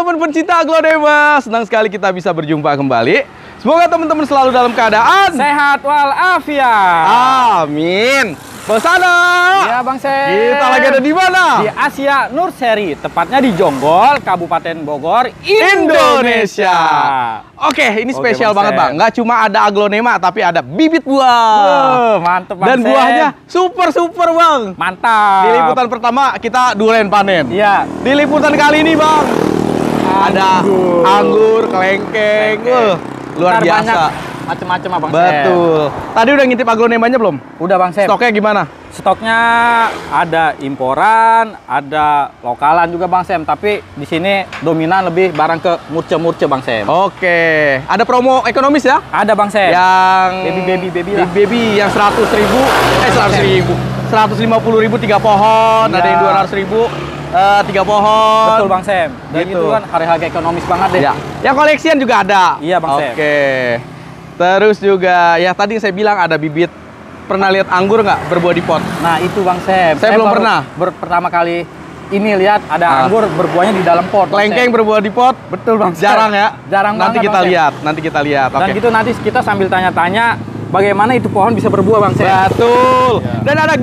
teman-teman pencinta aglonema, senang sekali kita bisa berjumpa kembali. Semoga teman-teman selalu dalam keadaan sehat walafiat. Amin. Bang Sana. Iya Bang Sem. Kita lagi ada di mana? Di Asia Nursery, tepatnya di Jonggol, Kabupaten Bogor, Indonesia. Oke, ini spesial Bang banget Sem. Bang. Nggak cuma ada aglonema, tapi ada bibit buah. Mantep Bang Dan Sem. buahnya super Bang. Mantap. Di liputan pertama kita durian panen. Iya. Di liputan kali ini Bang, ada anggur, kelengkeng. Luar Ntar biasa. banyak macem-macem Bang Sem. Betul. Tadi udah ngintip aglonemanya belum? Udah Bang Sem. Stoknya gimana? Stoknya ada imporan, ada lokalan juga Bang Sem. Tapi di sini dominan lebih barang ke murce-murce Bang Sem. Oke. Ada promo ekonomis ya? Ada Bang Sem. Yang Baby lah. baby yang 100.000, 150.000 3 pohon, Iya. ada yang 200.000 3 pohon. Betul Bang Sem. Dan Gitu. itu kan harga ekonomis banget deh. Ya. Yang koleksian juga ada. Iya, Bang Sem. Oke. Terus juga ya tadi saya bilang ada bibit. Pernah lihat anggur nggak berbuah di pot? Nah itu Bang Sem. Saya belum baru pernah. Pertama kali ini lihat ada anggur berbuahnya di dalam pot. Bang Kelengkeng Sem. berbuah di pot? Betul Bang Sem. Jarang ya? Jarang Nanti banget, kita Bang Sem. lihat, nanti kita lihat. Dan Oke. gitu nanti kita sambil tanya-tanya bagaimana itu pohon bisa berbuah Bang Sem. Betul. Dan ada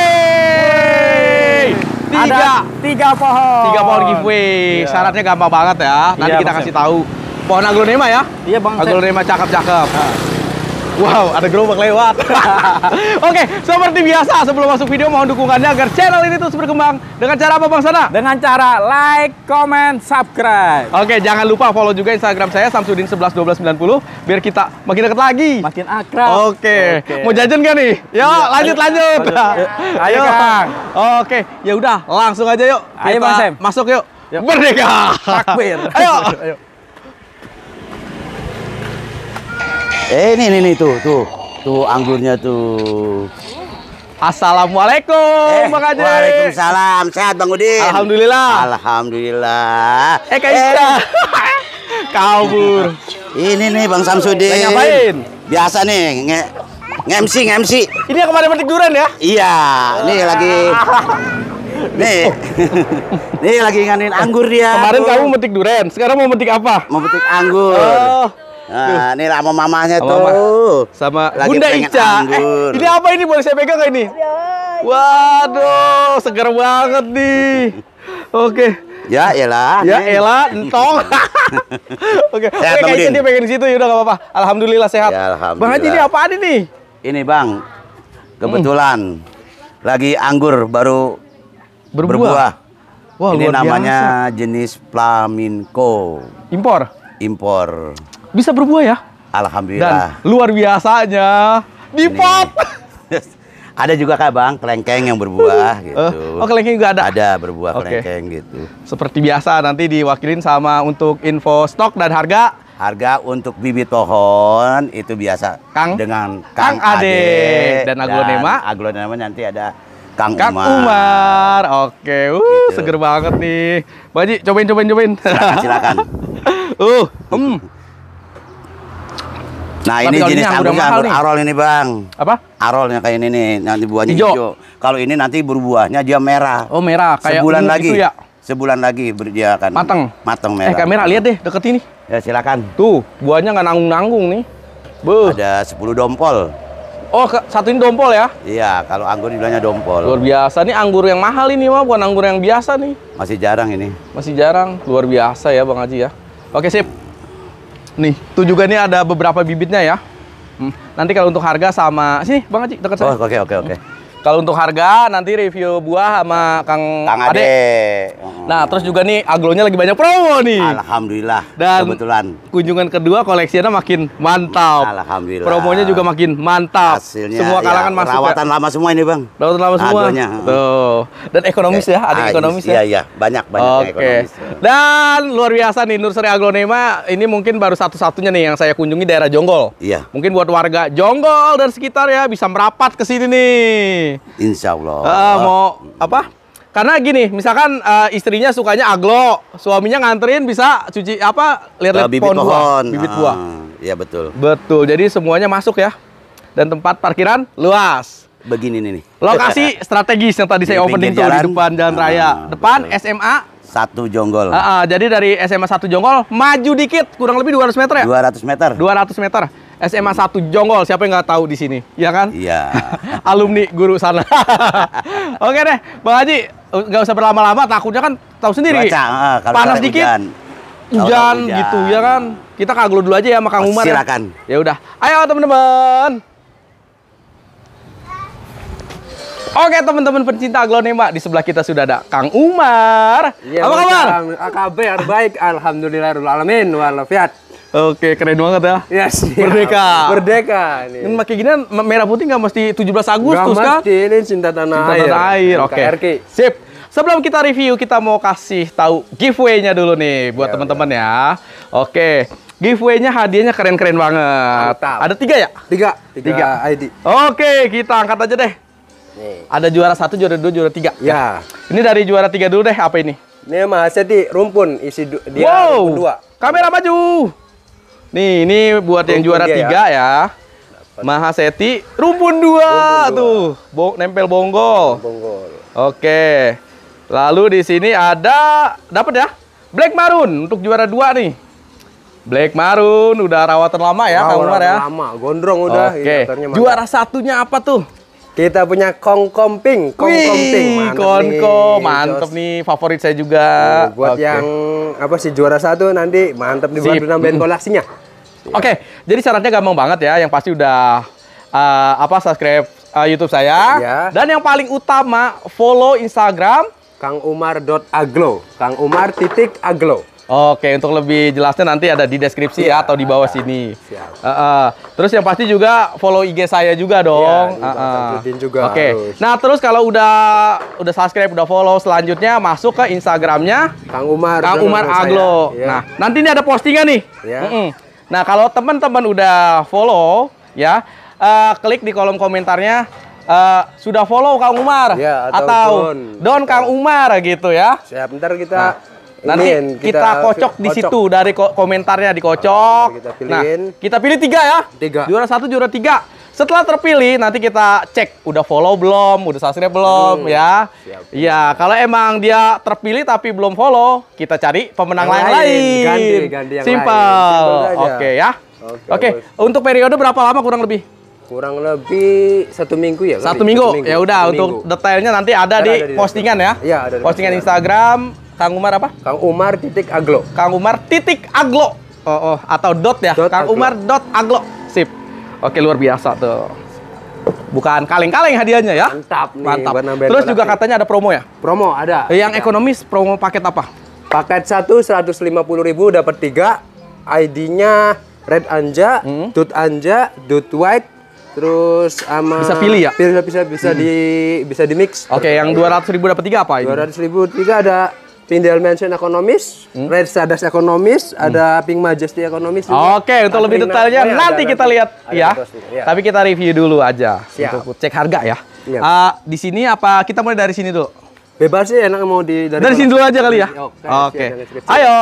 giveaway. Ada 3 pohon. 3 pohon giveaway. Iya. Syaratnya gampang banget ya. Nanti Iya, kita Bang kasih Sem. tahu. Pohon aglonema ya? Iya Bang Sem. Aglonema cakep-cakep. Wow, ada gerobak lewat. Oke, seperti biasa sebelum masuk video mohon dukungannya agar channel ini terus berkembang. Dengan cara apa Bang Sana? Dengan cara like, comment, subscribe. Oke, jangan lupa follow juga Instagram saya Samsudin111290 biar kita makin dekat lagi. Makin akrab. Oke. Mau jajan gak nih? Yuk, lanjut. Ayo, Kang. Oke, ya udah, langsung aja yuk. Ayo, Kita Bang Sem. Masuk yuk. Yuk. Merdeka. Takbir. Ayo. Ini tuh anggurnya tuh. Assalamualaikum, Bang Haji. Waalaikumsalam. Sehat Bang Udin? Alhamdulillah. Alhamdulillah. Kak Ista. Kabur. Ini nih Bang Samsudin. Lagi ngapain? Biasa nih nge-MC. Ini yang kemarin petik durian ya? Iya, nih lagi nih lagi nganin anggur dia. Kemarin tuh. kamu metik durian, sekarang mau metik apa? mau petik anggur. Oh. Nah, ini sama mamanya Sama tuh. Sama Lagi Bunda pengen Ica. anggur. Ini apa ini? Boleh saya pegang nggak ini? Waduh, segar banget nih. Oke. Ya, iyalah. Ya elah, entong. Oke, Sehat, Bang kayaknya Udin? dia pegang di situ, yaudah nggak apa-apa. Alhamdulillah sehat. Ya, alhamdulillah. Bang Haji ini apaan ini? Ini Bang, kebetulan lagi anggur baru berbuah. Wah, Ini luar namanya biasa. jenis flamenco Impor. impor. Bisa berbuah ya? Dan Alhamdulillah. luar biasanya di Ini. pot. Ada juga Kak Bang, kelengkeng yang berbuah gitu. Oh, kelengkeng juga ada. Ada berbuah Oke. kelengkeng gitu. Seperti biasa nanti diwakilin sama untuk info stok dan harga Harga untuk bibit pohon itu biasa Kang? dengan Kang Ade. Dan aglonema? aglonema nanti ada Kang Kang Umar. Umar. Oke, Gitu. seger banget nih. Bang Haji, cobain. Silakan. uh, Nah, Tapi ini kalau jenis ini anggur yang anggurnya mahal anggur nih. arol ini, Bang. apa? Arolnya kayak ini nih, nanti buahnya Hijau. hijau. Kalau ini nanti berbuahnya dia merah. Oh, merah kayak Sebulan ungu lagi. gitu ya. Sebulan lagi dia akan matang merah. Kamera lihat deh deket ini. Ya silakan. Tuh, buahnya nggak nanggung-nanggung nih. Beuh. Ada 10 dompol. Oh, satu ini dompol ya? Iya, kalau anggur dibilangnya dompol. Luar biasa nih anggur yang mahal ini mah, bukan anggur yang biasa nih. Masih jarang ini. Masih jarang. Luar biasa ya Bang Haji ya. Oke, sip. Nih, tuh juga nih ada beberapa bibitnya ya. Nanti kalau untuk harga sama sini Bang Haji dekat Oh, saya. oke. Kalau untuk harga nanti review buah sama Kang Ade. Nah, terus juga nih aglonya lagi banyak promo nih. Alhamdulillah. Dan kebetulan kunjungan kedua koleksinya makin mantap. Alhamdulillah. Promonya juga makin mantap. Hasilnya Semua kalangan ya, masuk. perawatan lama semua ini, Bang. Perawatan lama semua. Aglonnya. Tuh. Dan ekonomis ya, ada ekonomis ya. Iya, banyak yang Oke. ekonomis. Dan luar biasa nih Nursery Aglonema ini mungkin baru satu-satunya nih yang saya kunjungi daerah Jonggol. Iya. Mungkin buat warga Jonggol dan sekitar ya bisa merapat ke sini nih. Insya Allah. Mau apa? Karena gini, misalkan istrinya sukanya aglo, suaminya nganterin bisa cuci apa? Lihat-lihat bibit pohon buah, bibit buah. Iya betul. Betul. Jadi semuanya masuk ya. Dan tempat parkiran luas. Begini nih. Lokasi strategis yang tadi Di saya opening pinggir tuh di jalan. depan jalan raya. Depan Betul. SMA 1 Jonggol. Jadi dari SMA 1 Jonggol maju dikit, kurang lebih 200 meter ya? 200 meter. 200 meter. SMA 1 Jonggol, siapa yang nggak tahu di sini? Ya kan? Iya. Alumni guru sana. Oke deh, Bang Haji, nggak usah berlama-lama, takutnya kan tahu sendiri. Cuaca, kalau panas sore dikit. hujan. Hujan gitu ya kan. Kita kaglo dulu aja ya sama Kang Umar. Silakan. Ya udah. Ayo teman-teman. Oke teman-teman pencinta aglonema, di sebelah kita sudah ada Kang Umar. Ya, apa kabar? Kabar baik, alhamdulillahirobbilalamin walafiat. Oke, keren banget ya. Yes, Merdeka. Merdeka nih. Kan pakai gini merah putih nggak mesti 17 Agustus kan? mesti, ini cinta tanah Cinta air. tanah air. Oke. NKRI. Sip. Sebelum kita review, kita mau kasih tahu giveaway-nya dulu nih buat teman-teman ya. Oke. Giveaway-nya hadiahnya keren-keren banget. Mantap. Ada 3 ya? Tiga ID. Oke, kita angkat aja deh. Nih. Ada juara 1, juara 2, juara 3. Ya. Ini dari juara 3 dulu deh, apa ini? Ini Mahaseti rumpun isi dia Wow. rumpun 2. Kamera maju. Nih, ini buat yang Rumpun juara dia 3 ya. Mahaseti rumpun 2 tuh. Nempel bonggol. Bonggol. Oke. Lalu di sini ada dapat ya? Black Maroon untuk juara 2 nih. Black Maroon udah rawatan lama ya, Kang Umar ya. Lama, gondrong udah. Oke. Motornya mantap. Juara satunya apa tuh? Kita punya Kong Komping. Wih, Konko, mantep Jos. nih, favorit saya juga. Buat Oke. yang apa sih juara 1 nanti mantap dibantu Sip. nambahin kolasinya. Oke, jadi syaratnya gampang banget ya. Yang pasti udah subscribe YouTube saya. Ya. Dan yang paling utama follow Instagram. kangumar.aglo. Kangumar.aglo. Oke, untuk lebih jelasnya nanti ada di deskripsi ya atau di bawah sini. Siap. Terus yang pasti juga follow IG saya juga dong. Iya, tambahin juga Oke. harus. Nah, terus kalau udah subscribe, udah follow, selanjutnya masuk ke Instagramnya Kang Umar. Kang Umar saya. Aglo. Ya. Nah, nanti ini ada postingan nih. Ya. Nah, kalau teman-teman udah follow, ya, klik di kolom komentarnya sudah follow Kang Umar Ya, atau atau Don. Don Kang Umar gitu ya. Siap, bentar kita Nanti iniin, kita kocok di situ dari komentarnya dikocok. Kita pilihin. Nah, kita pilih 3 ya. 3. Juara 1, juara 3. Setelah terpilih nanti kita cek udah follow belum, udah subscribe belum ya. Siap. Iya, kalau emang dia terpilih tapi belum follow, kita cari pemenang Yang lain. lain. Ganti yang Simple. lain. Simple aja. Oke ya. Oke, Bos. untuk periode berapa lama kurang lebih? Kurang lebih 1 minggu ya. 1 minggu. Ya udah, untuk detailnya nanti ada di postingan ya. Iya, ada di postingan postingan. Instagram Kang Umar apa? Kang Umar.aglo. Kang Umar @aglo. Atau dot ya. Dot Kang aglo. Umar .aglo. Sip. Oke, luar biasa tuh. Bukan kaleng-kaleng hadiahnya ya. Mantap nih, Mantap. buat nambahin Terus juga koleksi. katanya ada promo ya. Promo ada. Yang ekonomis promo paket apa? Paket 1 150.000 dapat 3. ID-nya Red Anja, Dut Anja, Dut White, terus sama Bisa pilih ya? Bisa di mix. Oke, yang 200.000 dapat 3 apa ini? 200.000 3 ada Pindel Mansion ekonomis, Red Stardust ekonomis, ada Pink Majesty ekonomis juga. Oke, untuk lebih Katrina. detailnya Oh, ya, nanti ada kita nanti. lihat Ada ya. di postingan, ya. Tapi kita review dulu aja Siap. untuk cek harga ya. Iya. Di sini apa kita mulai dari sini dulu? Bebas sih, enak mau Dari sini dulu aja kali ya. Oke. Ayo.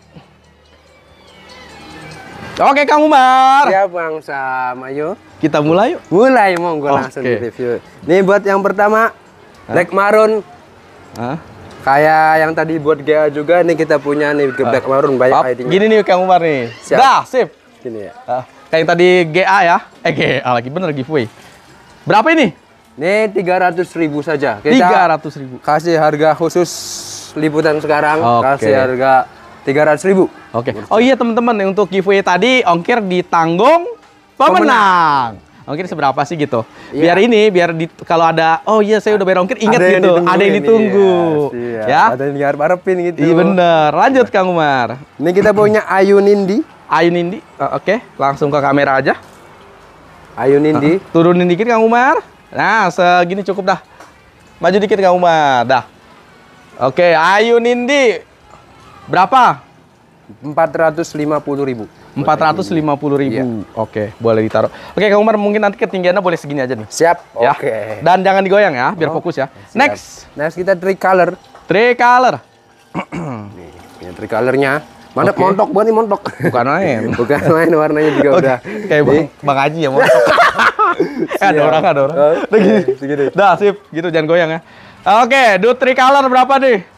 Oke, Kang Umar. Siap Bang Sam, ayo. Kita mulai yuk. Mulai monggo langsung Oke. di review. Nih buat yang pertama, Black Maroon. Hah? Kayak yang tadi buat GA juga nih kita punya nih Black Maroon banyak ID-nya. Gini nih Kang Umar nih. Siap. Dah, sip. Gini ya. Kayak yang tadi GA ya. GA lagi bener giveaway. Berapa ini? Nih 300.000 saja. 300.000. Kasih harga khusus liputan sekarang. Oke. Kasih harga 300.000. Oke. Oh iya teman-teman, untuk giveaway tadi ongkir ditanggung pemenang. Ongkir seberapa sih gitu? Iya. Biar kalau ada, oh iya saya udah bayar ongkir, ingat gitu. Ada yang ditunggu. Ya. Ada yang diharap-harapin gitu. Iya bener. Lanjut Kang Umar. Ini kita punya Ayu Nindi. Ayu Nindi. Oke, langsung ke kamera aja. Ayu Nindi. Turunin dikit Kang Umar. Nah, segini cukup dah. Maju dikit Kang Umar. Dah. Oke, Ayu Nindi. Berapa? 450.000. 450.000. Iya. Oke, boleh ditaruh. Oke, Kang Umar mungkin nanti ketinggiannya boleh segini aja nih. Siap. Ya. Oke. Dan jangan digoyang ya, biar fokus ya. Siap. Next, Next kita tricolor. tricolor. Ini tricolornya. Mana Oke. montok banget nih montok. Bukan main. Bukan main, warnanya juga Oke, udah. kayak Bang Haji ya, montok. Ada Siap. orang. Oh, Udah gini. segini. Dah, sip. Gitu, jangan goyang ya. Oke, do tricolor berapa nih?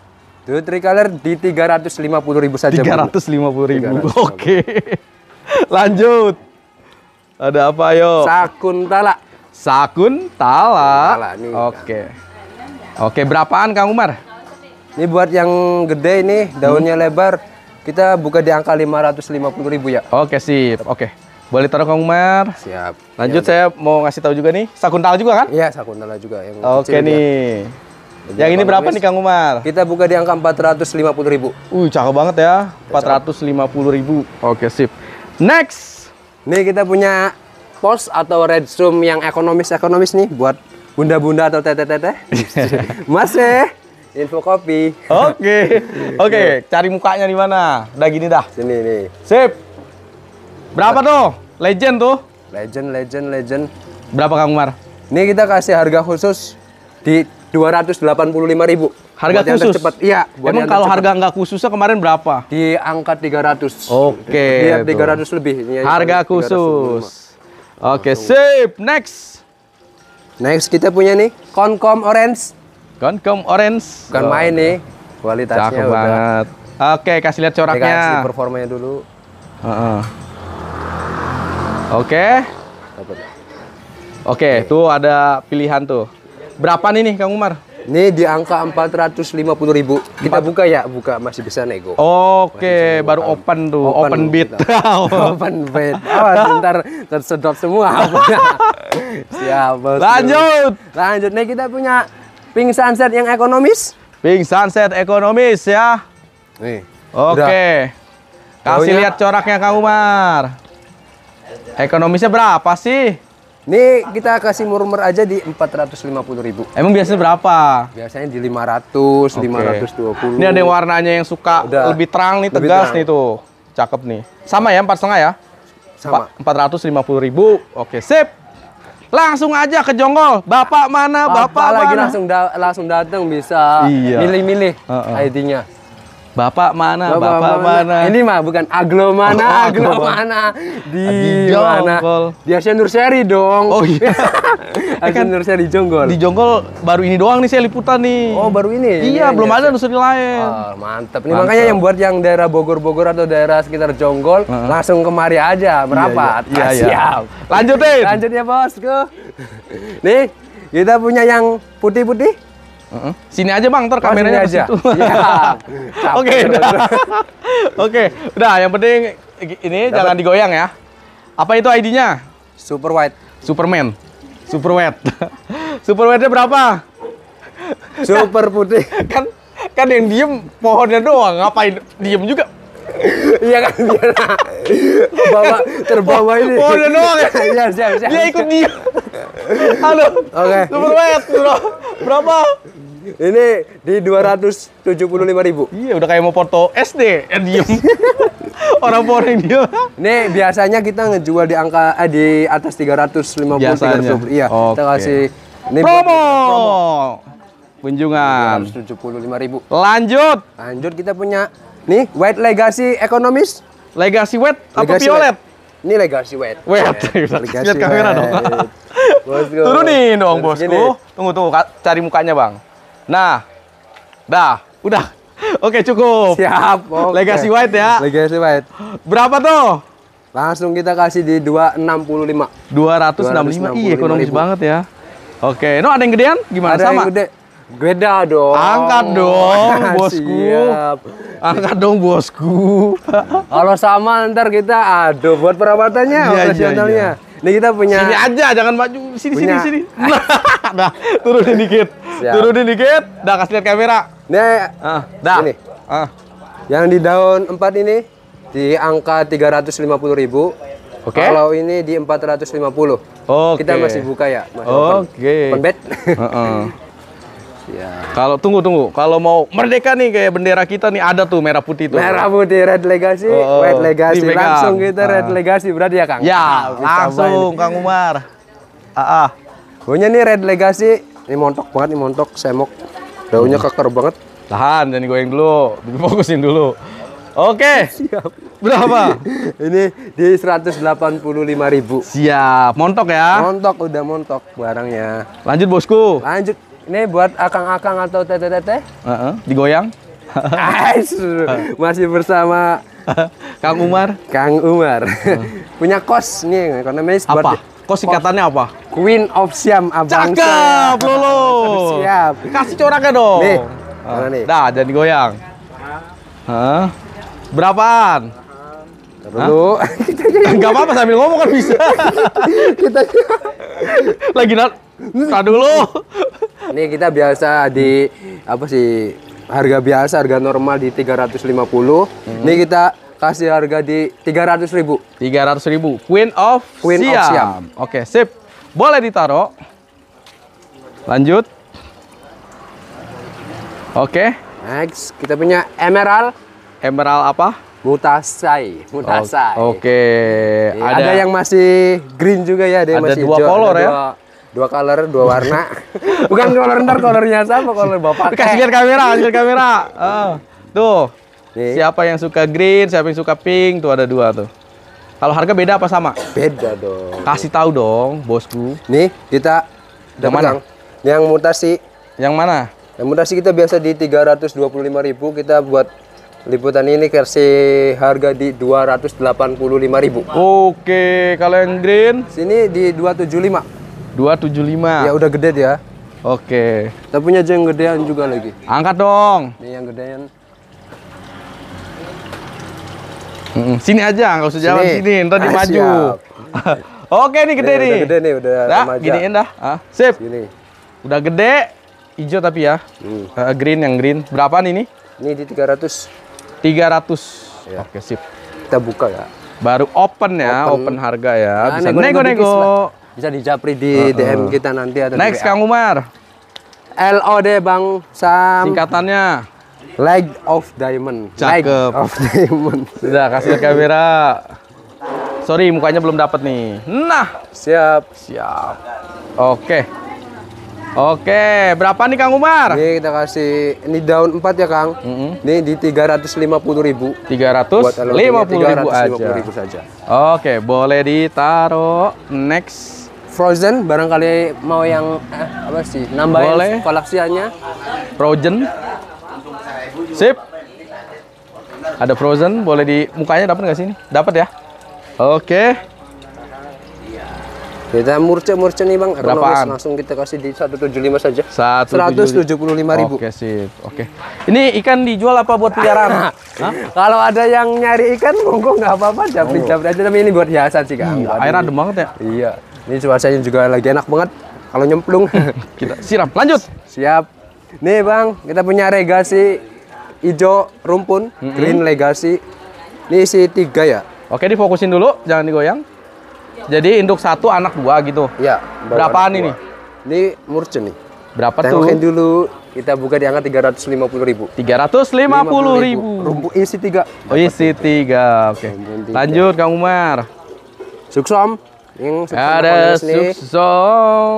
Dut recolor di 350.000 saja. 350.000. Oke. Lanjut. Ada apa yo? Sakuntala. Sakuntala. Sakuntala, nih. Oke. Oke, berapaan Kang Umar? Ini buat yang gede nih, daunnya lebar. Kita buka di angka 550.000 ya. Oke, sip. Oke. Boleh taruh Kang Umar. Siap. Lanjut, saya mau ngasih tahu juga nih. Sakuntala juga kan? Iya, sakuntala juga yang Oke kecil dia. nih. Yang ini berapa nih Kang Umar? Kita buka di angka 450.000. Cakep banget ya. 450.000. Oke, sip. Next. Nih kita punya pos atau redstone yang ekonomis nih buat bunda-bunda atau teteh-teteh. Masih info kopi. Oke, cari mukanya di mana? Udah gini dah. Sini nih. Sip. Berapa tuh? Legend tuh. Legend. Berapa Kang Umar? Ini kita kasih harga khusus di 285.000. Harga Buat yang khusus? tercepat. Iya. buat Emang yang kalau tercepat. harga nggak khususnya kemarin berapa? Di angka 300. Oke, Dia tuh. 300 lebih. Ini Harga 325. khusus. Oke, sip. Next. Next kita punya nih Concom Orange. Concom Orange. Bukan main nih. Kualitasnya Cakep udah. banget. Oke, kasih lihat Kita kasih coraknya. performanya dulu. Heeh. Oke. Dapat. Oke, tuh ada pilihan tuh. Berapa nih Kang Umar? Ini di angka 450.000. Kita buka ya, buka masih bisa nego. Oke, baru open tuh, open bid. Open bid. Ntar tersedot semua. Siap. Bos. Lanjut nih kita punya Pink Sunset yang ekonomis. Pink Sunset ekonomis ya. Nih. Oke. Kasih Daunnya- lihat coraknya Kang Umar. Ekonomisnya berapa sih? Nih kita kasih murmur aja di 450.000. Emang biasanya berapa? Biasanya di 500, Oke. 520. Ini ada yang warnanya yang suka Udah. lebih terang nih, Lebih tegas terang. nih tuh. Cakep nih. Sama ya, 4,5 ya? Sama. 450.000. Oke, sip. Langsung aja ke Jonggol. Bapak mana? Bapak lagi mana? langsung datang bisa Iya. milih-milih Heeh. ID-nya. Bapak mana? Bapak mana? Ini mah bukan aglo mana, aglo mana. Di Di mana? Jonggol. Di Asia Nur Seri dong. Oh iya. Asia Nur Seri Jonggol. Di Jonggol baru ini doang nih saya liputan nih. Oh, baru ini? Iya, Ini belum aja. ada nusuri lain. Oh, mantap. Ini Mantap. makanya yang buat yang daerah Bogor-Bogor atau daerah sekitar Jonggol langsung kemari aja merapat. Iya, iya. Siap. Lanjutin. Lanjut ya, Bosku. Nih, kita punya yang putih-putih. Sini aja Bang, ntar Oh, kameranya ke sini aja. situ. Siap. Oke, Caper. udah. Oke, udah yang penting ini jangan digoyang ya. Apa itu ID-nya? Super white. Superman. Superwet. Superwetnya berapa? Super putih. kan yang diem pohonnya doang, ngapain diem juga? Iya kan biar terbawa ini. Pohonnya doang ya? Iya, siap. Dia ikut diem. Halo. Oke. Superwet, bro. Berapa? Ini di 275.000. Iya, udah kayak mau foto SD, diem. Orang pohon yang diem. Ini biasanya kita ngejual di angka di atas 350 Biasanya. 300. Iya, kita Oke. kasih ini Promo. Kunjungan. 275.000. Lanjut. Lanjut kita punya nih White Legacy Ekonomis. Legacy Wet apa Legacy Violet? White. Ini Legacy White. Wet. Legacy Lihat kamera White. dong. Bosku. Turunin dong, Terus bosku. gini. Tunggu, cari mukanya, Bang. Nah. Dah, udah. Oke, cukup. Siap. Oke. Legacy White ya. Legacy White. Berapa tuh? Langsung kita kasih di 265. 265. Ih, ekonomis banget ya. Oke, no ada yang gedean? Gimana Ada sama? yang gede. Beda dong. Angkat dong, bosku. Siap. Angkat dong, bosku. Kalau sama ntar kita aduh buat perawatannya, Iya, operasionalnya. Ini kita punya Sini aja, jangan maju. Sini, Punya. sini. Nah, turunin dikit. Siap. Turunin dikit. Dah, kasih lihat kamera. Nih, Dah. Ini. Ah. yang di daun 4 ini di angka 350.000. Oke. Kalau ini di 450. Oke. Kita masih buka ya, masih open. Oke. Open bed. Heeh. Ya. Kalau tunggu. Kalau mau merdeka nih kayak bendera kita nih ada tuh merah putih tuh. Merah putih Red Legacy, Oh, White Legacy. dipegang. Langsung kita Red Legacy berarti ya, Kang? Ya, Bisa langsung main. Kang Umar. Daunnya nih Red Legacy. Ini montok banget, ini montok, semok. Daunnya keker banget. Tahan, jangan digoyang dulu. Difokusin dulu. Oke. Siap. Berapa? Ini di 185.000. Siap. Montok ya. Montok, udah montok barangnya. Lanjut bosku. Lanjut. Ini buat akang-akang atau teteh-teteh. Digoyang. Ais, masih bersama Kang Umar. Kang Umar. Punya kos nih, ekonomis Apa? Kos singkatannya apa? Queen of Siam, abang. Cakep, lulus. Siap. Kasih coraknya dong. Nih, mana nih? Dah, jangan digoyang. Hah? Berapaan? Dulu. Enggak apa-apa sambil ngomong kan bisa. kita Lagi tar dulu. Nih kita biasa di apa sih? Harga biasa, harga normal di 350. Nih kita kasih harga di 300.000. 300.000. Queen of Siam. Oke, sip. Boleh ditaruh. Lanjut. Oke. Next, kita punya emerald Emerald apa? mutasai. Oke. Ada yang masih green juga ya, ada yang ada masih dua hijau, color ada ya? Dua color, dua warna. Bukan color ntar colornya sama, color bapak. Kasih lihat kamera, kasih lihat kamera. Tuh. Nih. Siapa yang suka green, siapa yang suka pink, tuh ada dua tuh. Kalau harga beda apa sama? Beda dong. Kasih tahu dong, bosku. Nih, kita Yang mana? Yang mutasi. Yang mana? Yang mutasi kita biasa di 325.000, kita buat liputan ini kasih harga di 285.000. Oke, kalau yang green Sini di 275. 275. Ya udah gede dia. Oke. Kita punya aja yang gedean juga lagi. Angkat dong. Nih yang gedean. Sini aja, nggak usah jalan sini, ntar dia maju. Siap. Oke, nih gede nih. Udah gede nih, udah Dah, remaja. giniin dah. Sip. Sini. Udah gede, hijau tapi ya. Green, yang green. Berapaan ini? Ini di 300. 300. Ya. Oke, sip. Kita buka ya. Baru open ya, open harga ya. Nah, Bisa nego-nego dikit nego-nego. lah. Bisa dijapri di DM kita nanti atau Next, di WA. Kang Umar. LOD Bang Sam. Singkatannya. Leg of Diamond. Cakep. Leg of Diamond. Sudah, kasih lihat kamera. Sorry, mukanya belum dapat nih. Nah, Siap. siap. Oke. Oke, berapa nih Kang Umar? Ini kita kasih, ini daun 4 ya Kang. Ini di 350.000. 350.000 aja. 350.000 saja. Oke, boleh ditaruh. Next. Frozen, barangkali mau yang apa sih? Nambahin Boleh. koleksiannya. Frozen. Sip. Ada frozen, boleh di mukanya dapat nggak sih ini? Dapat ya? Oke. Kita murce nih Bang, ekonomis. Berapaan? Langsung kita kasih di 175 saja. 175.000. 175.000. Oke, sip. Oke. Ini ikan dijual apa buat peliharaan? Hah? Kalau ada yang nyari ikan, monggo nggak apa-apa, japri-japri aja. Tapi ini buat hiasan sih Kang. Iya, air adem banget ya. Iya. Ini cuacanya juga lagi enak banget. Kalau nyemplung. Kita siram. Lanjut. Siap. Nih Bang, kita punya Legacy hijau rumpun, green Legacy. Ini isi 3 ya. Oke, difokusin dulu, jangan digoyang. Jadi induk 1, anak 2 gitu. Iya. Berapaan ini? Ini murce nih. Berapa Tengokin tuh? dulu. Kita buka di angka 350.000. 350.000. Rumpun isi 3. Oh, isi 3. Oke. Rumpun 3. Lanjut Kang Umar. Suksom. Yang suksom Ada ekonomis nih. suksom.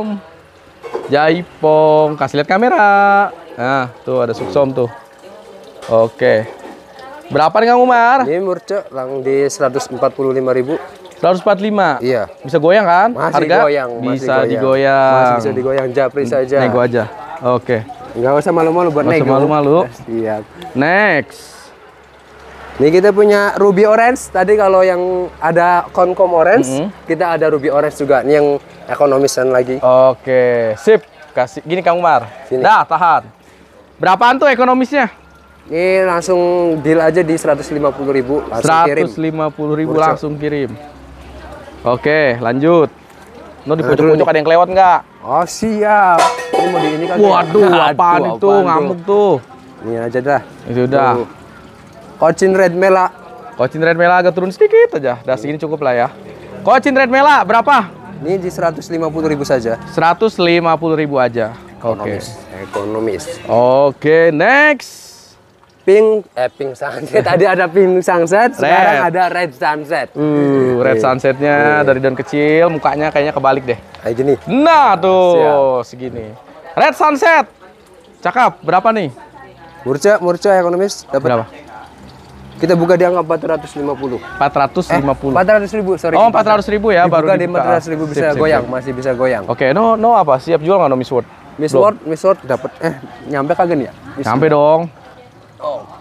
Jaipong. Kasih lihat kamera. Nah, tuh ada suksom tuh. Oke. Berapa nih Kang Umar? Ini murce lang di 145.000. 145. Iya. Bisa goyang kan? Masih Harga? goyang, Bisa masih digoyang. Masih bisa digoyang, japri saja. Nego aja. Oke. Nggak usah malu-malu buat Nggak usah nego. malu-malu. Siap. Next. Nih kita punya ruby orange. Tadi kalau yang ada konkom orange, kita ada ruby orange juga. Ini yang ekonomisan lagi. Oke, sip. Kasih gini Kang Umar. Sini. Dah, tahan. Berapaan tuh ekonomisnya? Ini langsung deal aja di 150.000. Langsung kirim. 150.000 Murce. langsung kirim. Oke, lanjut. No, di pojok-pojok ada yang kelewat nggak? Oh siap. Ini mau di ini kan? Waduh, apaan itu? Ngamuk tuh. Ini aja dah. Itu udah. Tuh. Kocin red mela. Kocin red mela agak turun sedikit aja. Dah segini cukup lah ya. Kocin red mela berapa? Ini di 150.000 saja. 150.000 aja. Oke. Ekonomis. Oke, next. Pink sunset. Tadi ada pink sunset, sekarang ada red sunset. Red sunsetnya dari daun kecil, mukanya kayaknya kebalik deh. Kayak gini. Nah tuh, segini. Red sunset. Cakep, berapa nih? Murca ekonomis dapat Berapa? Kita buka di angka 450. 450. 400.000, sorry. Oh, 400.000 ya, baru Dibuka di dibuka. 400.000 bisa Sip, sip, goyang, sip. masih bisa goyang. Oke, no apa? Siap jual nggak no Miss World? Miss World dapat nyampe kagak nih ya? Sampai dong.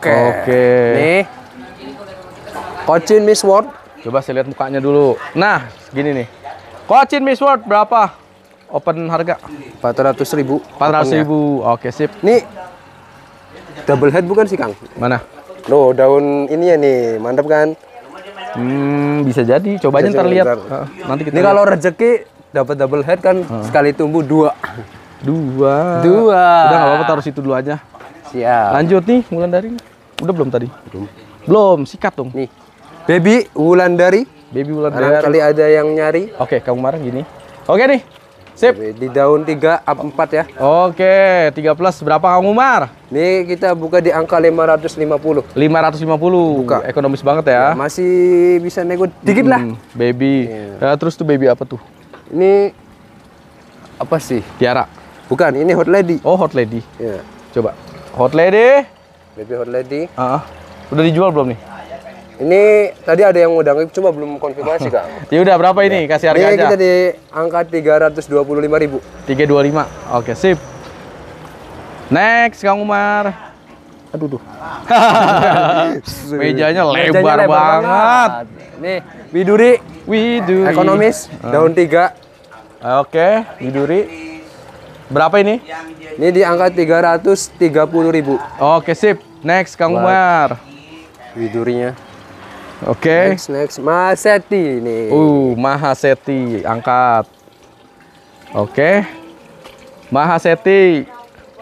Oke. Nih. Kocin Miss World. Coba saya lihat mukanya dulu. Nah, gini nih. Kocin Miss World berapa? Open harga 400.000. 400.000. Oke, sip. Nih. Double head bukan sih, Kang? Mana? Loh, daun ini ya nih, mantap kan? Bisa jadi. Coba aja Bisa ntar jadi, lihat. ntar. Nanti kita Ini lihat. kalau rezeki dapat double head kan sekali tumbuh 2. 2. 2. Udah nggak apa-apa, taruh situ dulu aja. Siap. Lanjut nih, Wulandari. Udah belum tadi? Belum, sikat dong. Nih. Baby Wulandari. Baby Barangkali Wulandari. ada yang nyari. Oke, kamu marah gini. Oke nih. Sip. Di daun 3 up 4 ya. Oke, 3 plus berapa Kang Umar? Nih kita buka di angka 550. 550. Buka. Ekonomis banget ya. Masih bisa nego dikit lah. Baby. Terus tuh baby apa tuh? Ini apa sih? Tiara. Bukan, ini hot lady. Oh, hot lady. Ya. Coba. Hot lady. Baby hot lady. Udah dijual belum nih? Ini tadi ada yang udah cuma belum konfirmasi, Kang. Ya udah berapa ini? Kasih harga Ini aja. kita di angka 325.000. 325. Oke, sip. Next, Kang Umar. Aduh, duh. Mejanya lebar banget. Nih, Widuri Widuri. ekonomis daun 3. Oke, Widuri. Berapa ini? Ini di angka 330.000. Oke, sip. Next, Kang Umar. Widurinya. Oke. Next Maseti nih. Mahaseti angkat. Oke. Mahaseti.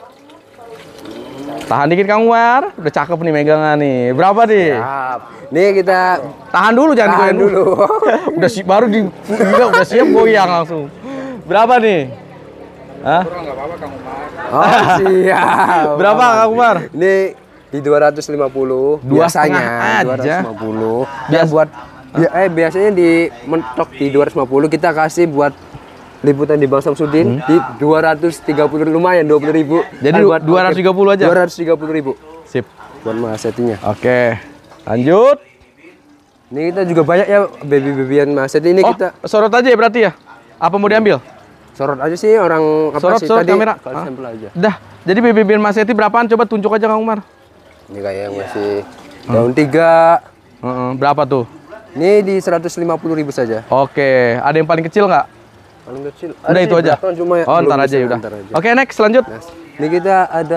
Tahan dikit Kang Umar. Udah cakep nih megangan nih. Berapa nih? Siap. Nih kita Tahan dulu jangan tahan digoyang dulu. Udah baru gila, udah siap goyang langsung. Berapa nih? Hah? Oh, siap. Berapa Kang Umar? Ini di 250. Biasanya 250. Dia buat biasanya di mentok di 250, kita kasih buat liputan di Bang Samsudin di 230, lumayan 20.000. Jadi 230 aja? 230.000 Sip. buat Masetinya. Oke. Lanjut. Ini kita juga banyak ya baby-babyan Maseti ini Oh, kita sorot aja ya berarti ya? Apa mau diambil? sorot aja sih orang apa Sorot, sih sorot tadi kamera. kalau sampel aja. Dah. Jadi BBB Maseti berapaan? Coba tunjuk aja Kang Umar. Ini kayak yang masih daun 3. Berapa tuh? Ini di 150.000 saja. Oke. Ada yang paling kecil nggak? Paling kecil. Udah itu aja. Cuma Oh, belum ntar aja bisa, ya udah. ntar aja. Oke, next lanjut. Nah, ini kita ada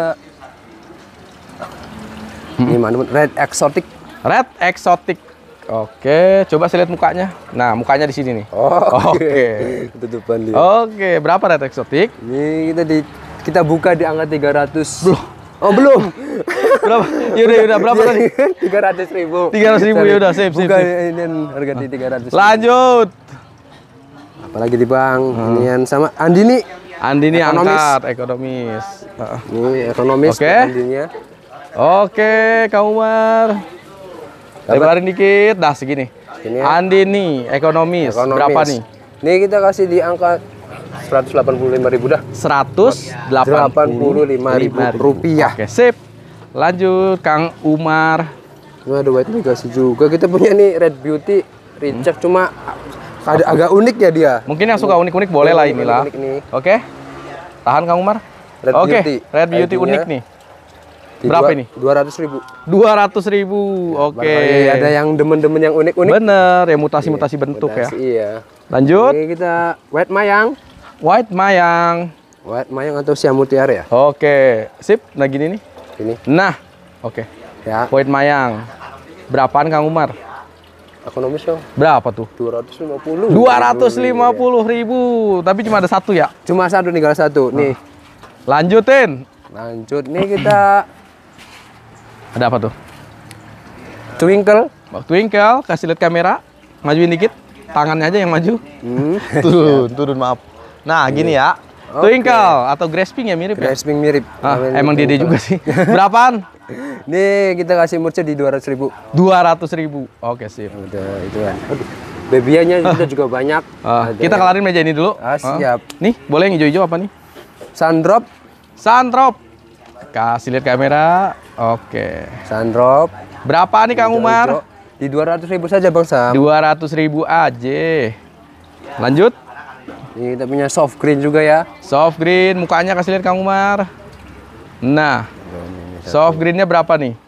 ini mana red exotic. Red exotic. Oke, coba saya lihat mukanya. Nah, mukanya di sini nih. Oh, Oke. Tutupan dia. Oke, berapa red exotic? Ini kita buka di angka 300. Belum. Oh, belum. Berapa? Yaudah, berapa tadi? 300.000. 300.000 yaudah, sip. Buka ini harga di 300. Lanjut. Apalagi di Bang, inian sama Andini. Andini Ekonomis. angkat ekonomis. Ini ekonomis Oke. Andinya. Oke, Kang Umar. Lebarin dikit, dah segini. Segini ya. Andini ekonomis. Berapa nih? Ini kita kasih di angka 185.000 dah. 185.000 rupiah. Oke, sip. Lanjut, Kang Umar. Ini ada white dikasih juga. Kita punya nih Red Beauty Recheck, cuma agak unik ya dia. Mungkin yang suka unik-unik boleh lah inilah. Unik nih. Oke. Tahan Kang Umar. Red Oke, Beauty. Red Beauty ID-nya unik nih. Di Berapa ini? 200.000. 200.000. Oke. Ada yang demen-demen yang unik-unik. Bener, ya mutasi-mutasi bentuk ya. Iya. Lanjut. Ini kita white mayang. White Mayang. White mayang atau Siam Mutiara ya? Oke, sip. Nah gini nih. Ini. Nah, oke. Ya. White Mayang. Berapaan Kang Umar? Ekonomis dong. Berapa tuh? 250. 250.000. Tapi cuma ada satu ya. Cuma satu, tinggal satu. Nih. Lanjutin. Lanjut. Nih kita Ada apa tuh? twinkle. Twinkle, kasih lihat kamera. Majuin dikit. Tangannya aja yang maju. Turun maaf. Nah, gini ya. Oke. Twinkle atau grasping ya mirip ya? Grasping mirip. Emang dia juga sih. Berapaan? Nih kita kasih murce di 200.000. 200.000. Oke, sip. Udah itu kan. Aduh. Babyannya kita juga banyak. Ada Kita yang kelarin meja ini dulu. siap. Nih, boleh yang hijau-hijau apa nih? Sundrop. Sunrop. Kasih lihat kamera. Oke. Sundrop. Berapa nih Kang Umar? Di 200.000 saja Bang Sam. 200.000 aja. Lanjut. Ini kita punya soft green juga ya. Soft green, mukanya kasih lihat Kang Umar. Nah, soft greennya berapa nih?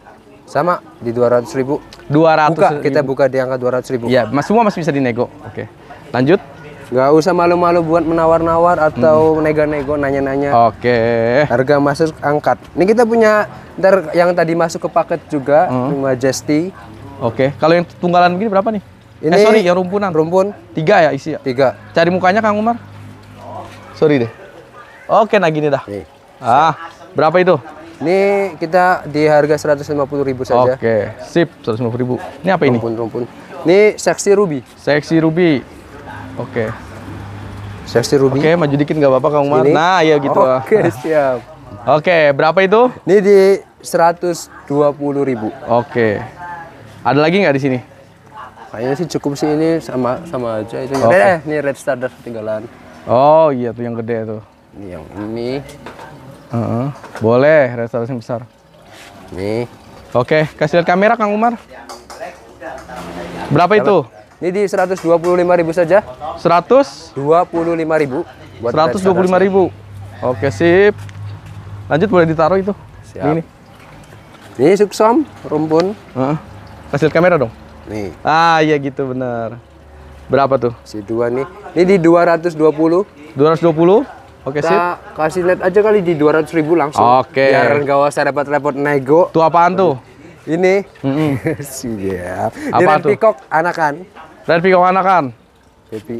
Sama di 200.000. 200. Kita buka di angka 200.000. Iya, semua masih bisa dinego. Oke. Lanjut. Nggak usah malu-malu buat menawar-nawar atau nego-nego, nanya-nanya. Oke. Harga masuk angkat. Ini kita punya ntar yang tadi masuk ke paket juga, Majesty. Oke. Kalau yang tunggalan begini berapa nih? Ini Sorry, yang rumpunan. Rumpun 3 ya isi ya? 3. Cari mukanya Kang Umar. Sorry deh. Oke, nah gini dah. Nih. Berapa itu? Ini kita di harga 150.000 saja. Oke, sip, 150.000. Ini apa ini? Rumpun. Ini Sexy Ruby. Seksi Ruby. Oke. Sexy Ruby. Oke, maju dikit nggak apa-apa Kang Umar. Ini? Nah, ya gitu. Oke, siap. Oke, berapa itu? Ini di 120.000. Oke. Ada lagi nggak di sini? Kayaknya sih cukup sih, ini sama aja itu. Oke. Ini Red Stardust ketinggalan. Oh iya tuh yang gede tuh. Ini yang ini. Boleh, restorasi besar. Nih. Oke, kasih lihat kamera Kang Umar. Berapa itu? Ini di 125.000 saja. 100? 25.000. 125.000. Oke, sip. Lanjut, boleh ditaruh itu. Siap. Ini. Ini Suksom, rumpun. Kasih lihat kamera dong. Nih. Iya gitu benar. Berapa tuh? Si dua nih. Ini di 220. 220. Oke, sip. Kita kasih net aja kali di 200.000 langsung. Oke. Biar nggak usah repot-repot nego. Tuh apaan tuh? Ini. Siap. Ini Apa Red tuh? Peacock anakan. Red Peacock anakan. Baby.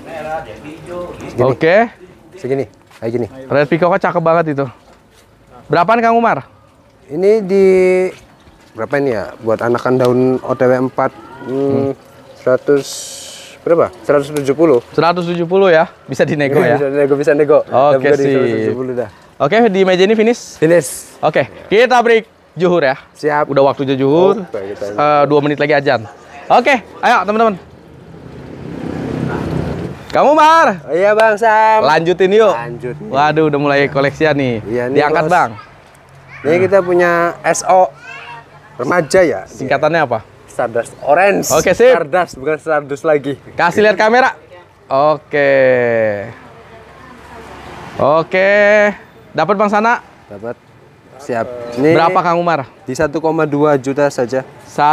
Oke. Segini. Kayak gini. Red Peacock cakep banget itu. Berapaan Kang Umar? Ini di berapa ini ya? Buat anakan daun OTW 4 100 berapa? 170. 170 ya. Bisa dinego ya. Bisa nego. Oke, Udah buka di sip. 170 dah. Oke, di meja ini finish. Finish. Oke, kita break zuhur ya. Siap. Udah waktunya zuhur. Oke, kita 2 menit lagi azan. Oke, ayo teman-teman. Kang Umar, Oh, iya Bang Sam. lanjutin yuk. Lanjut. Waduh, udah mulai koleksian nih. Iya nih, Diangkat Bos. Bang. Ini kita punya SO remaja ya. Singkatannya apa? Stardust Orange. Oke, sip. Stardust bukan Stardust lagi. Kasih lihat kamera. Oke. Oke. Dapat Bang Sana? Dapat. Siap. Ini Berapa Kang Umar? di 1,2 juta saja.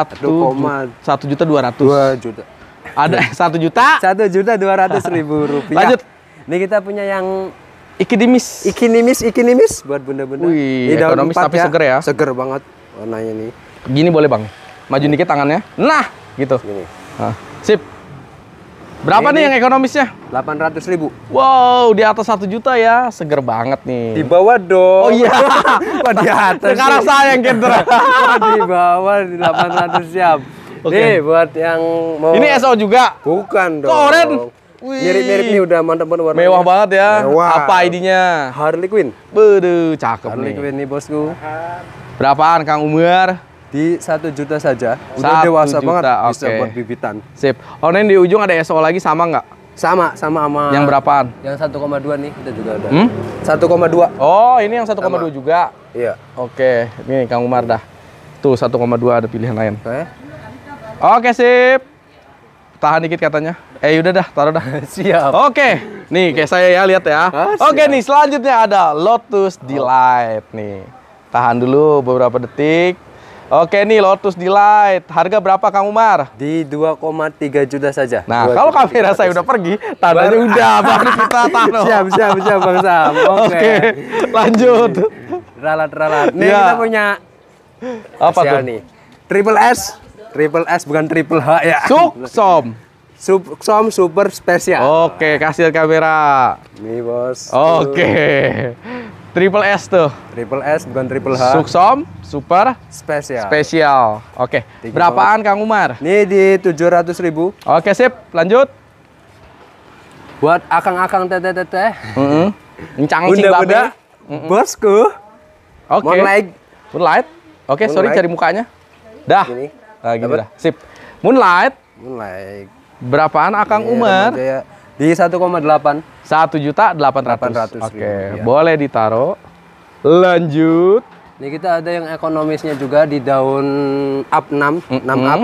1.200.000. 2 juta. Ada 1 juta. 1.200.000 rupiah. Lanjut. Ini kita punya yang Ikidimis. ikinimis buat bunda-bunda. Wih, Ini daun ekonomis 4 tapi seger ya. Seger banget warnanya nih. Gini boleh Bang. Maju dikit tangannya. Nah, gitu. Gini. Sip. Berapa Ini nih yang ekonomisnya? 800.000. Wow, di atas 1 juta ya. Seger banget nih. Di bawah dong. Oh iya. Kok di atas? Sekarang sih? saya yang kenter. Di bawah di 800 siap. Oke. Nih buat yang mau. Ini SO juga. Bukan dong. Kok oren? Wih. Mirip-mirip nih udah mantap banget warnanya. Mewah banget ya. Mewah. Apa ID-nya? Harley Quinn. Waduh, cakep Harley nih. Quinn nih bosku. Berapaan Kang Umar? Di 1 juta saja. Udah 1 dewasa juta, banget. Bisa oke. buat bibitan. Sip. Oh, ini di ujung ada SO lagi sama nggak? Sama sama. Yang berapaan? Yang 1,2 nih kita juga ada. 1,2. Oh, ini yang 1,2 juga. Iya. Oke, ini Kang Umar dah. Tuh 1,2 ada pilihan lain. Oke. Oke, sip. Tahan dikit katanya. Udah dah, taruh dah. Siap. Oke, nih kayak saya ya, lihat ya. Oke nih, selanjutnya ada Lotus Delight nih. Tahan dulu beberapa detik. Oke nih, Lotus Delight. Harga berapa Kang Umar? Di 2,3 juta saja. Nah, kalau kamera saya udah pergi, tandanya udah baru kita taruh. Siap Bang Sam. Oke, lanjut. Ralat. Nih Iya. kita punya Apa spesial tuh? nih. Triple S bukan triple H ya. Suksom. Suksom super spesial. Oke, kasih lihat kamera. Nih bos. Oke. Triple S tuh. Triple S bukan triple H. Suksom, super, Spesial. spesial. Oke. Tinggi Berapaan Kang Umar? Nih di 700.000 Oke, sip. Lanjut. buat akang-akang teteh-teteh. Encang-encing Bunda-bunda. babe. Bosku. Oke. Moonlight. Moonlight. Oke, sorry Moonlight. cari mukanya. Dah. Gini. Nah, gini Dapat? dah. Sip. Moonlight. Moonlight. Berapaan Akang Ini Umar? remaja ya. Di 1,8. 1.800.000. 800.000, Oke, iya. boleh ditaruh. Lanjut. Nih kita ada yang ekonomisnya juga di daun up 6 up.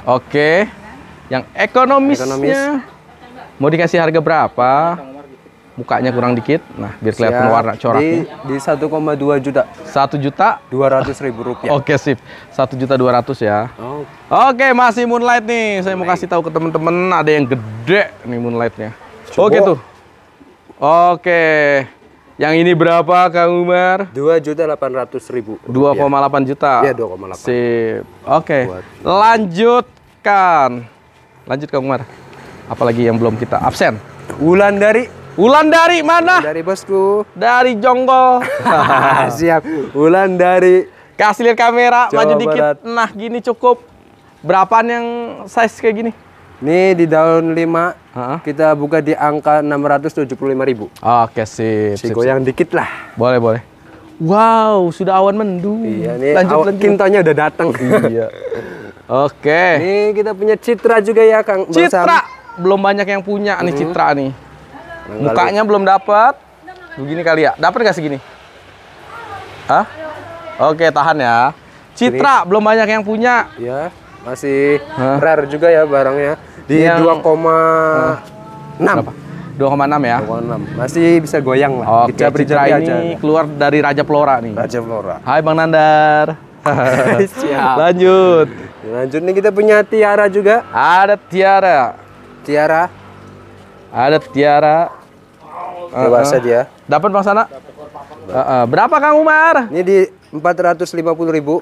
Oke. Yang ekonomisnya. Ekonomis. Mau dikasih harga berapa? Mukanya kurang dikit. Nah, biar kelihatan Siap. warna coraknya. Di 1,2 juta. 1.200.000 rupiah. Oke, sip. 1.200.000 ya. Oh. Oke, masih Moonlight nih. Saya mau kasih tahu ke temen-temen ada yang gede nih Moonlightnya. Coba. Oke tuh. Oke. Yang ini berapa Kang Umar? 2.800.000. 2,8 juta. Iya, 2,8. Sip. Oke. Buat- Lanjutkan. Lanjut Kang Umar. Apalagi yang belum kita absen. Wulandari. Wulandari mana? Dari bosku. Dari Jonggol. Siap. Wulandari. Kasih lihat kamera, Jawa maju dikit. Barat. Nah, gini cukup. Berapaan yang size kayak gini? Ini di daun 5 Heeh. kita buka di angka 675.000. Oke, sip. Si sip, goyang dikit lah. Boleh, boleh. Wow, sudah awan mendung. Iya, nih lanjut. kintonya udah datang. Iya. Oke. Nih kita punya Citra juga ya, Kang. Bang Sam. Citra. Belum banyak yang punya nih Citra nih. Mukanya belum dapat. Begini kali ya. Dapat nggak segini? Hah? Oke, tahan ya. Citra belum banyak yang punya. Ya, masih Hah? rare juga ya barangnya. Di Yang- 2,6. Berapa? 2,6 ya. 2,6. Masih bisa goyang lah. Oke, Citra Dijabri-jabri ini aja. keluar dari Raja Flora nih. Raja Flora. Hai Bang Nandar. Siap. Lanjut. Lanjut nih kita punya Tiara juga. Ada Tiara. Tiara Ada Tiara. dewasa dia. Dapat Bang Sana? Berapa Kang Umar? Ini di 450.000.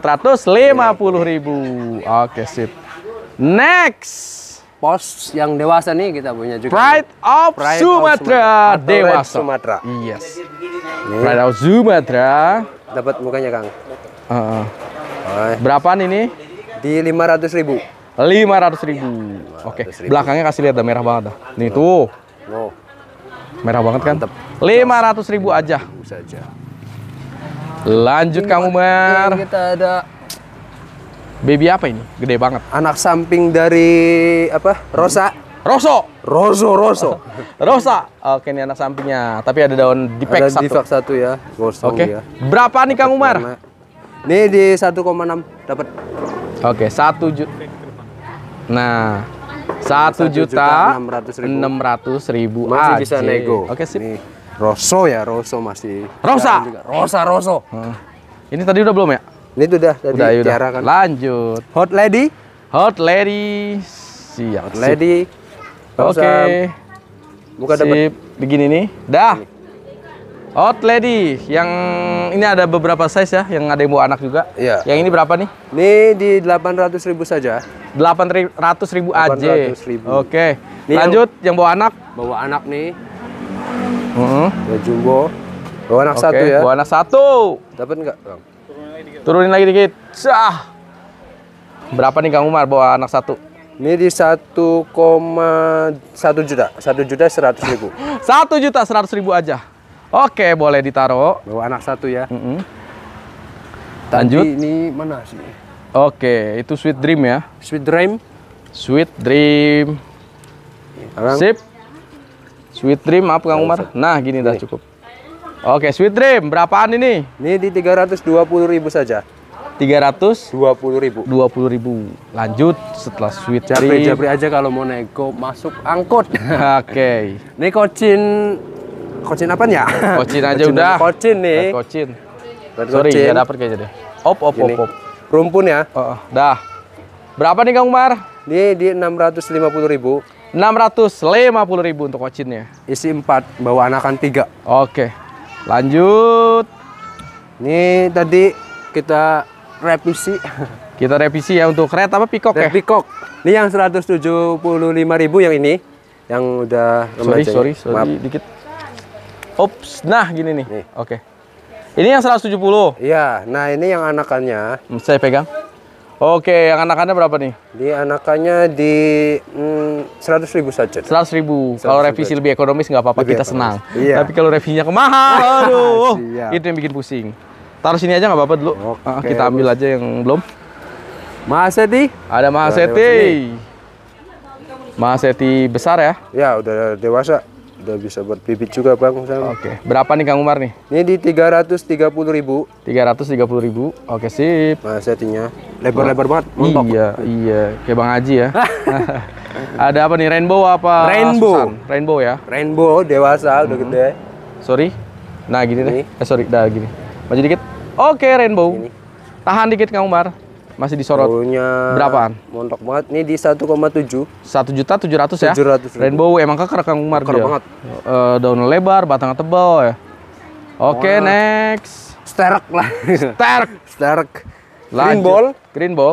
450.000. Oke, sip. Next. Pos yang dewasa nih kita punya juga. Pride of Pride of Sumatera Atau Red dewasa. Sumatera. Yes. Pride of Sumatera. Dapat mukanya, Kang. Heeh. Oh, Berapaan ini? di 500.000. 500.000. Oke. 500.000. Belakangnya kasih lihat dah merah banget dah. Nih tuh. Oh, Merah banget kan? Mantep. 500.000 aja. saja. Lanjut Kang Umar. Ini kita ada Baby apa ini? Gede banget. anak samping dari apa? Rosa. Roso. Roso. Rosa. Oke, ini anak sampingnya. Tapi ada daun dipek Ada satu. Divak 1 ya. Gosong Oke. dia. Berapa nih Kang Umar? Warna. Ini di 1,6 dapat. Oke, 1 juta. Nah, 1.600.000 Masih aja. bisa nego. Oke, sip. Nih, Roso ya, Roso masih. Rosa. Juga. Roso. Ini tadi udah belum ya? Ini udah tadi Udah, ya udah. Tiara kan. Lanjut. Hot Lady. Hot Lady. Siap. Hot Lady. Oke. Buka dapat. Sip. Begini nih. Dah. Hot Lady. Yang ini ada beberapa size ya, yang ada yang bawa anak juga. Iya. Yang ini berapa nih? Ini di 800.000 saja. 800.000 aja. 800.000. Oke. Ini Lanjut yang bawa anak. Bawa anak nih. Heeh. Ya jumbo. Bawa anak Oke, satu ya. bawa anak satu. Dapat enggak, Bang? Turunin lagi dikit. Cah. Berapa nih Kang Umar bawa anak satu? Ini di 1,1 juta. 1.100.000. 1.100.000 aja. Oke, boleh ditaruh. Bawa anak satu ya. Lanjut. Tadi ini mana sih? Oke, itu Sweet Dream ya. Sweet Dream. Sweet Dream. Sekarang Sip. Sweet Dream apa Kang Umar? Nah, gini dah cukup. Oke, Sweet Dream. Berapaan ini? ini di 320.000 saja. 320.000. 20.000. Lanjut setelah Sweet Dream. Japri-japri aja kalau mau nego masuk angkot. Oke. Ini kocin apa ya? Kocin aja udah. Kocin nih. Kocin. Buat Sorry, kocin. nggak dapet kayaknya deh. Op. Ini. Rumpun ya. Dah. Berapa nih Kang Umar? Ini di 650.000. 650.000 untuk kocinnya. Isi 4, bawa anakan 3. Oke. Lanjut. Ini tadi kita revisi. Kita revisi ya untuk red apa pikok ya? Peacock. Ini yang 175.000 yang ini. Yang udah remajanya. Sorry Maaf. dikit. Ops, nah gini nih. Nih. Oke. Ini yang 170. Iya, nah ini yang anakannya. Saya pegang. Oke, yang anakannya berapa nih? Di anakannya di 100.000 saja. 100.000. Kalau revisi lebih ekonomis nggak apa-apa, Lebih kita ekonomis. senang. Iya. Tapi kalau revisinya kemahal, aduh, Siap. itu yang bikin pusing. Taruh sini aja nggak apa-apa dulu. Oke, Kita ambil aja yang belum. Mahaseti? Ada Mahaseti. Mahaseti besar ya. Ya, udah dewasa. Udah bisa buat bibit juga, Bang. Oke. Berapa nih Kang Umar nih? Ini di 330.000 330.000. Oke, sip. Mahasetinya. Lebar-lebar banget, montok. Iya. Kayak Bang Haji ya. Ada apa nih? Rainbow apa? Rainbow. Susan? Rainbow ya. Rainbow dewasa udah gede. Sorry. Nah, gini deh. Ini. Sorry, dah gini. Maju dikit. Oke, Rainbow. Ini. Tahan dikit Kang Umar. Masih disorot. Daunnya Berapaan? montok banget. Ini di 1,7. 1.700.000 ya. 700.000. Rainbow emang keker Kang Umar Keker dia. banget. Daun lebar, batangnya tebal ya. Oke, Wah. next. Sterk lah. Sterk. Sterk. Lanjut. Green ball. Green ball.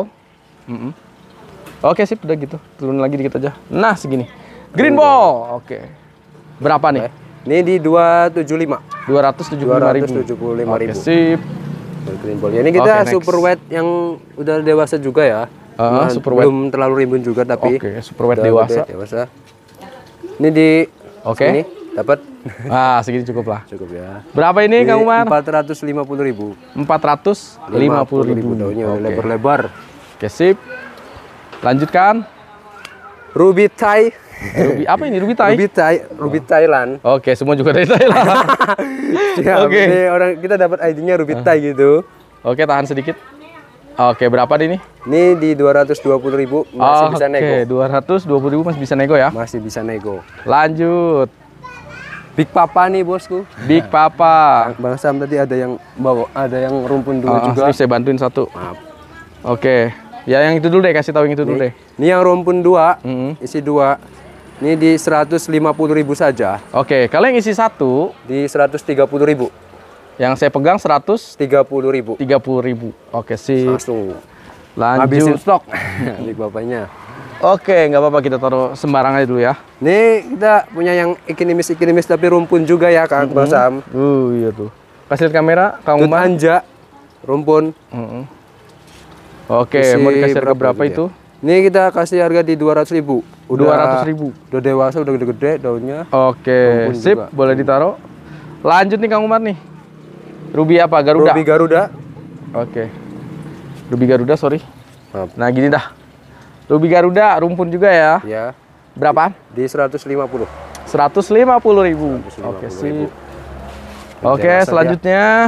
Oke, sip, udah gitu. Turun lagi dikit aja. Nah, segini. Green ball. Oke. Berapa nih? Ini di 275. 275.000. 275.000. Oke, sip. Green ball. Ini kita Oke, next. super wet yang udah dewasa juga ya. Nah, super wet. belum terlalu rimbun juga tapi Oke, super wet udah dewasa. gede, dewasa. Ini di Oke. Ini dapat Ah, segini cukup lah. cukup ya. Berapa ini Kang Umar? 450.000. 450.000. Daunnya udah Oke. lebar-lebar. Oke, sip. Lanjutkan. Ruby Thai. Ruby apa ini? Ruby Thai? Ruby Thailand. Oke, semua juga dari Thailand. Ya, Oke. ini orang kita dapat ID-nya Ruby Thai gitu. Oke, tahan sedikit. Oke, berapa nih? Ini di 220.000 masih bisa nego. Oke, 220.000 masih bisa nego ya. Masih bisa nego. Lanjut. Big Papa nih bosku. Big Papa. Bang Sam tadi ada yang bawa, ada yang rumpun dulu juga. Ini saya bantuin satu. Maaf. Oke. Ya yang itu dulu deh, kasih tahu yang itu dulu deh. Ini yang rumpun 2, Mm-mm. isi 2. Ini di 150.000 saja. Oke, kalau yang isi satu, Di 130.000. yang saya pegang 130.000. 30.000. Oke, sip. Langsung habisin Lanjut. stok. Big Bapanya. Oke, nggak apa-apa kita taruh sembarang aja dulu ya. Nih kita punya yang ikinimis tapi rumpun juga ya Kang Bang Sam. Iya tuh. Kasih lihat kamera, Kang Dut Umar. anja, rumpun. Oke, Isi mau dikasih harga berapa gitu itu? ya? Ini kita kasih harga di 200.000. 200.000. Udah dewasa, udah gede-gede daunnya. Oke, Rumpun sip, juga. boleh ditaruh. Lanjut nih Kang Umar nih. Ruby apa? Garuda. Ruby Garuda. Oke. Ruby Garuda, sorry. Maaf. Nah, gini dah. Ruby Garuda, rumpun juga ya. Ya, Berapaan? di 150. 150.000. Oke, sip. Oke, Dewasa selanjutnya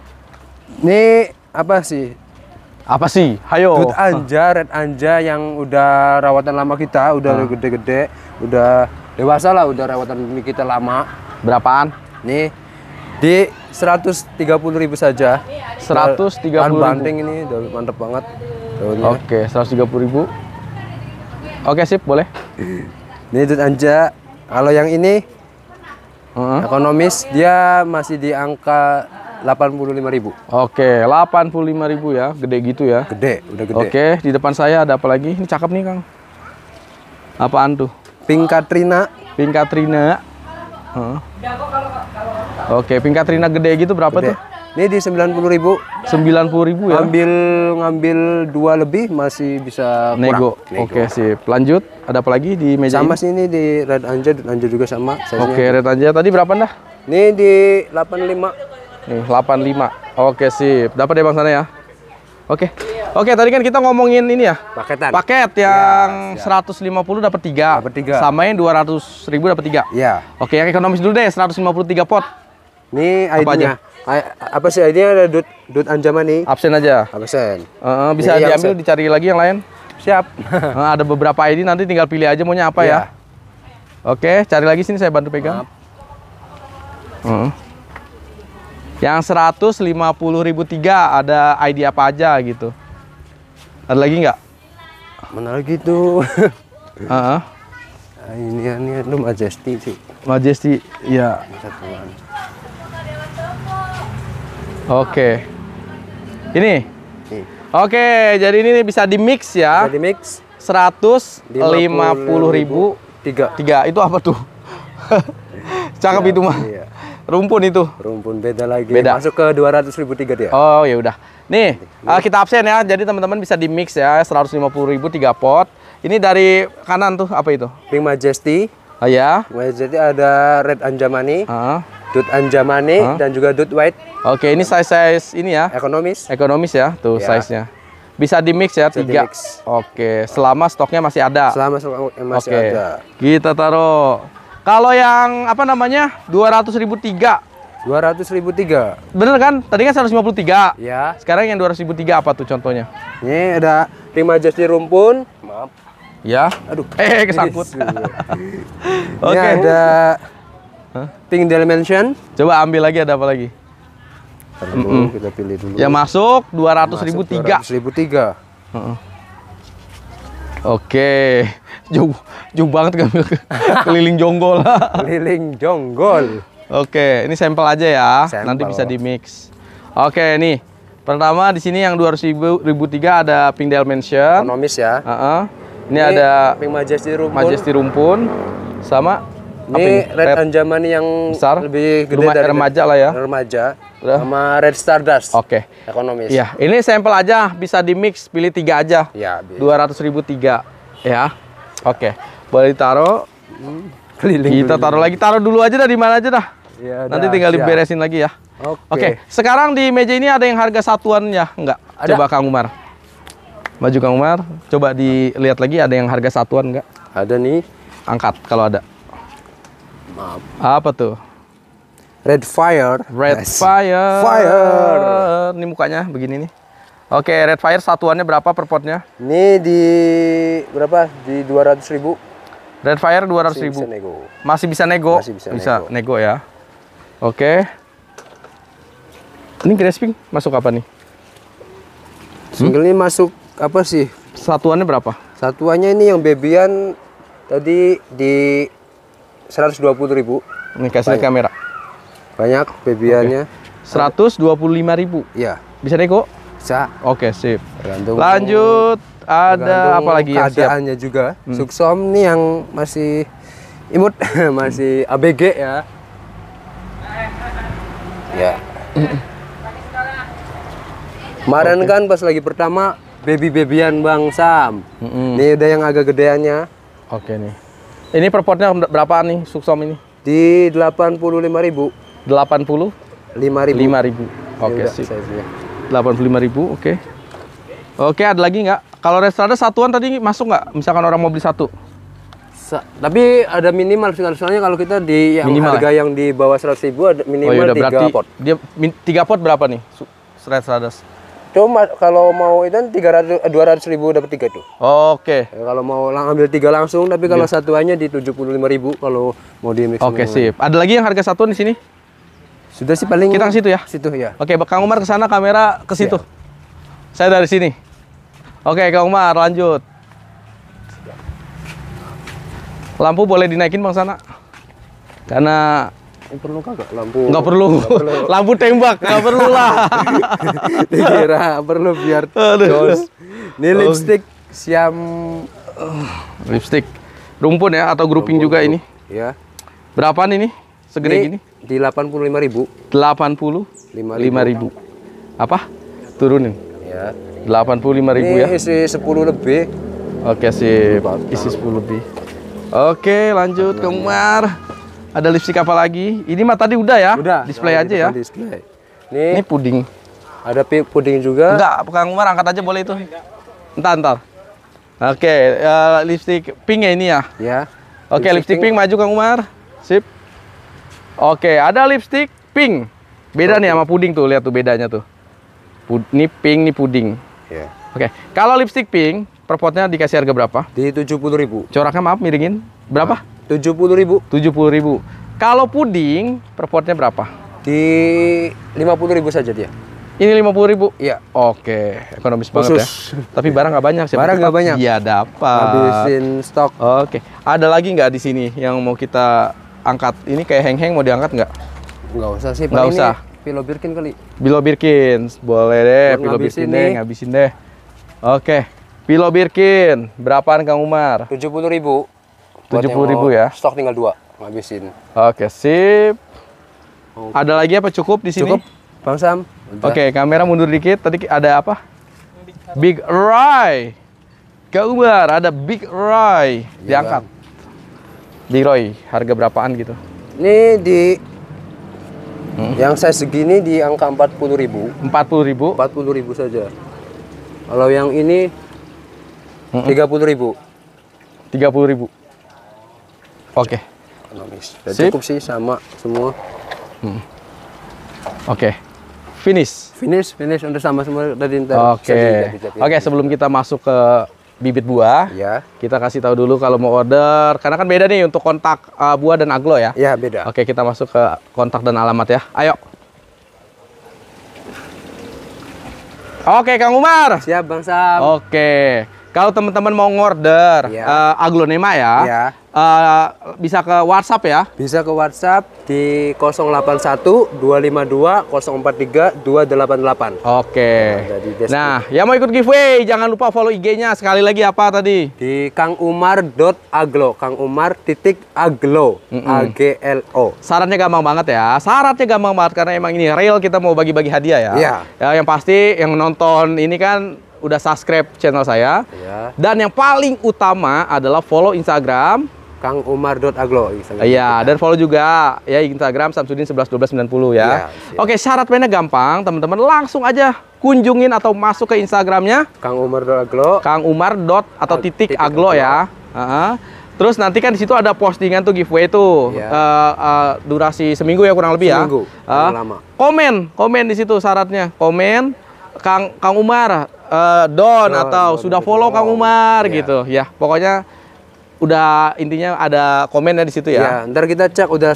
Ini apa sih? apa sih? Hayo. Dut anja, red anja yang udah rawatan lama kita, udah gede-gede, udah dewasa lah, udah rawatan kita lama. Berapaan? Nih di 130.000 saja. 130.000. Bahan banting ini udah mantep banget daunnya. Oke, 130.000. Oke, sip, boleh. Ini dut anja. Kalau yang ini ekonomis dia masih di angka 85.000. Oke, 85.000 ya, gede gitu ya. Gede, udah gede. Oke, di depan saya ada apa lagi? Ini cakep nih, Kang. Apaan tuh? Pink Katrina. Pink Katrina. Oke, Pink Katrina gede gitu berapa Gede. tuh? Ini di 90.000. 90.000 ya. Ngambil 2 lebih masih bisa Nego. kurang. Oke, sip. Lanjut. Ada apa lagi di meja Sama ini? sih ini di red anja, dut anja juga sama size-nya. Oke, red aja. Tadi berapa dah? Ini di 85. Nih, 85. Oke, sip. Dapat deh Bang sana ya. Oke. Oke, tadi kan kita ngomongin ini ya. Paketan. Paket yang 150 dapat 3. Dapat 3. Sama yang 200.000 dapat 3. Iya. Oke, yang ekonomis dulu deh, 153 pot. Ini Apa ID-nya. Apa sih ID-nya? Ada dut anjamani. Absen aja. Absen. Bisa Ini yang diambil, dicari lagi yang lain. Siap. Ada beberapa ID, nanti tinggal pilih aja maunya apa ya. Iya. Oke, cari lagi sini saya bantu pegang. Yang 150.003 ada ID apa aja gitu. Ada lagi nggak? Mana lagi tuh? Heeh. Ini lu Majesty sih. Majesty, ya. Satuan. Oke. Ini. Nih. Oke, jadi ini bisa di mix ya. Bisa di mix 150.000 3. Itu apa tuh? Cakep itu mah. Iya. Rumpun itu. Rumpun beda lagi. Beda. Masuk ke 200.000 3 dia. Oh, ya udah. Nih, kita absen ya. Jadi teman-teman bisa di mix ya, 150.000 3 pot. Ini dari kanan tuh apa itu? Pink Majesty. Oh ya. Majesty ada red anjamani, Heeh. dut anjamani dan juga dut white Oke, ini size ini ya. ekonomis. Ekonomis ya, tuh Ya. size-nya. Bisa di mix ya, Bisa 3. di-mix. Oke, selama stoknya masih ada. Selama masih Oke. ada. Kita taruh. Kalau yang apa namanya? 200.000 3. 200.000 3. Bener kan? Tadi kan 153. Ya. Sekarang yang 200.000 3 apa tuh contohnya? Ini ada Pink Majesty rumpun. Maaf. Ya. Aduh. Kesangkut. Ini Oke. ada Pink Dimension. Coba ambil lagi, ada apa lagi? Dulu, kita pilih dulu. Yang masuk 200.000 tiga. 200.003. Oke. Jauh banget kan keliling jonggol. Keliling jonggol. Oke, ini sampel aja ya. Sampel. Nanti bisa di mix. Oke, nih. Pertama di sini yang 200.003 ada Pink Dimension. Ekonomis ya. Ini ada Pink Majesty Rumpun. Majesty Rumpun sama Ini Red Anjamani yang besar, lebih gede dari remaja lah ya. Remaja. Udah. Sama Red Stardust. Oke. Ekonomis. Iya, ini sampel aja, bisa di mix, pilih 3 aja. Ya, bisa. 200.003 ya. Oke. Boleh ditaruh. Keliling. Kita taruh lagi, taruh dulu aja dah, di mana aja dah. Ya, Nanti dah, tinggal siap. diberesin lagi ya. Oke. Sekarang di meja ini ada yang harga satuannya enggak? Ada. Coba Kang Umar. Maju Kang Umar, coba dilihat lagi ada yang harga satuan enggak? Ada nih. Angkat kalau ada. Maaf. Apa tuh? Red Fire. Red Yes. Fire. Fire. Ini mukanya begini nih. Oke, Red Fire satuannya berapa per potnya? Ini di berapa? Di 200.000. Red Fire 200.000. Bisa nego. Masih bisa nego? Masih bisa nego ya. Oke. Ini grasping masuk apa nih? Single ini masuk apa sih? Satuannya berapa? Satuannya ini yang babyan tadi di 120.000. Ini kasih lihat kamera. Banyak babyannya. 125.000. Iya, Bisa nego? bisa. Oke, sip. Tergantung Lanjut, ada tergantung apa lagi yang siap? keadaannya juga. Suksom nih yang masih imut, masih ABG ya. Ya. Kemarin kan pas lagi pertama babyan Bang Sam. Ini udah yang agak gedeannya Oke nih. Ini per potnya berapaan nih Suksom ini? di 85.000. 85.000. 5.000. Oke, Udah, sip. size-nya. 85.000, oke. Oke, ada lagi nggak? Kalau Restrada satuan tadi masuk nggak? Misalkan orang mau beli satu? Tapi ada minimal sekali, soalnya kalau kita di yang Minimal harga yang di bawah 100.000 ada minimal yaudah, 3 berarti pot. dia 3 pot berapa nih? Restradas. Cuma kalau mau itu 200.000 dapat 3 tuh. Oke. Ya, kalau mau ambil 3 langsung, tapi kalau satuannya di 75.000 kalau mau di mix. Oke, semua. sip. Ada lagi yang harga satuan di sini? Sudah sih paling Kita ke situ ya? Situ ya. Oke, Kang Umar ke sana, kamera ke situ. Saya dari sini. Oke, Kang Umar lanjut. Lampu boleh dinaikin Bang sana. Karena Perlu kagak lampu? nggak perlu. Lampu tembak nggak perlu lah. Dikira perlu biar Aduh. jos. Ini lipstick Siam Lipstick rumpun ya atau grouping juga ini. ya. Berapaan ini? Segede gini? Di 85.000. 85.000. Apa? Turunin. Ya. 85.000 ya. Ini isi 10 lebih. Oke, sip. Isi 10 lebih. Oke, lanjut Kang Umar. Ada lipstick apa lagi? Ini mah tadi udah ya? Udah. Display Nah, aja ya. Display. Ini Ini puding. ada puding juga. Enggak, Kang Umar angkat aja boleh itu. Entar. Oke, lipstick pink ya ini ya. Ya. Oke, lipstick pink maju Kang Umar. Sip. Oke, ada lipstick pink. Beda nih sama puding tuh, lihat tuh bedanya tuh. Ini pink, ini puding. Ya. Oke, kalau lipstick pink, per potnya dikasih harga berapa? Di 70.000. Coraknya maaf miringin. Berapa? 70.000. 70.000. Kalau puding, per potnya berapa? Di 50.000 saja dia. Ini 50.000. Iya. Oke, ekonomis banget ya. Khusus. Tapi barang nggak banyak. Siapa Barang cepat, nggak banyak. Iya dapat. Habisin stok. Oke, ada lagi nggak di sini yang mau kita angkat? Ini kayak heng-heng mau diangkat nggak? Nggak usah sih. Nggak paling usah. ini Pilo Birkin kali. Pilo Birkin, boleh deh. Buat Pilo ngabisin Birkin deh, nih. ngabisin deh. Oke, Pilo Birkin, berapaan Kang Umar? 70.000. 70.000 ya. Stok tinggal 2. Ngabisin. Oke, sip. Ada lagi apa cukup di sini? Cukup, Bang Sam. Udah. Oke, kamera mundur dikit. Tadi ada apa? Big Roy. Kang Umar, ada Big Roy. Iya, Diangkat. Big Roy, harga berapaan gitu? Ini di yang saya segini di angka 40.000. 40.000. 40.000 saja. Kalau yang ini 30.000. 30.000. Oke. Ekonomis. Ya, Sip. cukup sih sama semua. Oke. Finish. Finish udah sama semua tadi. Oke. Oke, sebelum kita masuk ke bibit buah. Ya. Kita kasih tahu dulu kalau mau order, karena kan beda nih untuk kontak buah dan aglo ya. Ya, beda. Oke, kita masuk ke kontak dan alamat ya. Ayo. Oke, Kang Umar. Siap, Bang Sam. Oke. Kalau teman-teman mau ngorder Ya. aglonema ya, Ya. bisa ke WhatsApp ya. Bisa ke WhatsApp di 081 252 043 288. Oke. Ada di deskripsi. Nah, yang mau ikut giveaway jangan lupa follow IG-nya. Sekali lagi apa tadi? Di kangumar.aglo, kangumar.aglo, AGLO. Syaratnya gampang banget ya. Syaratnya gampang banget karena emang ini real, kita mau bagi-bagi hadiah ya. Iya. Ya, yang pasti yang nonton ini kan udah subscribe channel saya. Ya. Dan yang paling utama adalah follow Instagram. kangumar.aglo. Iya, dan follow juga ya Instagram Samsudin 111290 ya. Iya, siap. Oke, syarat mainnya gampang, teman-teman langsung aja kunjungin atau masuk ke Instagramnya kangumar.aglo. Kang Umar atau titik titik aglo aglo. ya. Terus nanti kan di situ ada postingan tuh giveaway tuh. Iya. Durasi seminggu ya kurang lebih Seminggu, ya. paling lama. Komen di situ syaratnya. Komen Kang Umar Don atau sudah follow Kang Umar Iya. gitu ya. Pokoknya udah intinya ada komennya di situ Ya, ya. ntar kita cek udah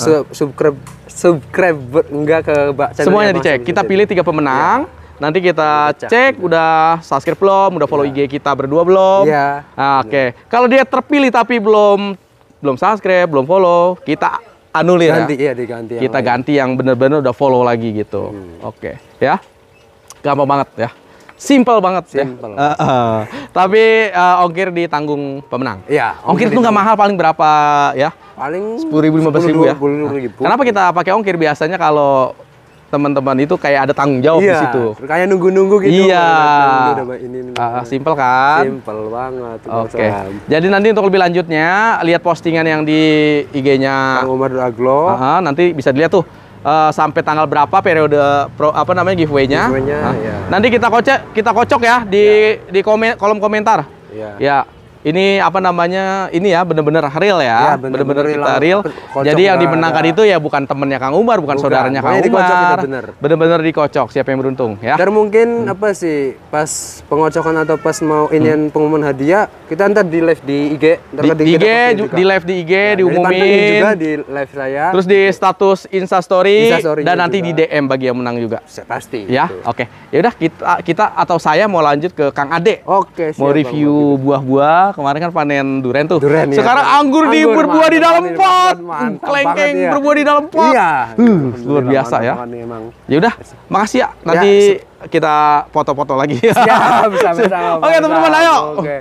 subscribe enggak ke channelnya Semuanya Bang dicek. Sam Kita Sudin. pilih 3 pemenang. Nanti kita Kita cek cek juga. udah subscribe belum, udah follow IG kita berdua belum. Iya. Nah, oke. Kalau dia terpilih tapi belum subscribe, belum follow, kita anulir Ganti, ya. iya diganti. yang Kita lain. ganti yang bener-bener udah follow lagi gitu. Oke, ya. Gampang banget ya. Simple banget Simple. ya. Tapi ongkir ditanggung pemenang. Iya. Ongkir itu nggak mahal, paling berapa ya? Paling 10.000 15.000 ya. 10.000. Kenapa kita pakai ongkir? Biasanya kalau teman-teman itu kayak ada tanggung jawab di situ. Kayak nunggu-nunggu gitu. Iya. Nunggu, ini. Simple kan? Simple banget. Bang Oke. Sam. Jadi nanti untuk lebih lanjutnya lihat postingan yang di IG-nya. Kangumar.aglo. Nanti bisa dilihat tuh sampai tanggal berapa periode giveaway-nya. Giveaway-nya, ya. Nanti kita kocok ya di kolom komentar. Iya. Ya. Ini ini ya bener-bener real ya, Ya, bener-bener bener-bener kita real. real. Kocok Jadi yang nggak dimenangkan ada. itu ya bukan temennya Kang Umar, bukan saudaranya Kang pokoknya dikocok Umar. itu bener. Bener-bener dikocok, siapa yang beruntung ya. Dan mungkin apa sih pas pengocokan atau pas mau inian pengumuman hadiah kita ntar di live di IG. Ntar Di kita IG, posting juga. di live di IG, Ya, jadi diumumin. pantengin juga di live saya. Terus di status Instastory Instastory dan nanti juga. di DM bagi yang menang juga. Pasti. Ya, gitu. oke. Ya udah kita atau saya mau lanjut ke Kang Ade. Oke, siap, Mau Bang. review buah-buah. Kemarin kan panen durian tuh. Duren, iya. Sekarang anggur berbuah di dalam mantap pot. banget, mantap Kelengkeng banget, iya. berbuah di dalam pot. Iya. Luar biasa Mantap ya. banget nih, emang. Ya udah, makasih ya. Nanti kita foto-foto lagi. Siap, sama-sama. Oke, teman-teman, ayo. Oke.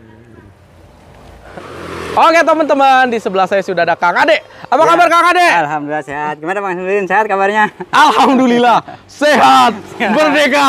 Oke, teman-teman, di sebelah saya sudah ada Kang Ade. Apa kabar Kang Ade? Alhamdulillah sehat. Gimana Bang Samsudin? Sehat kabarnya? Alhamdulillah sehat, merdeka.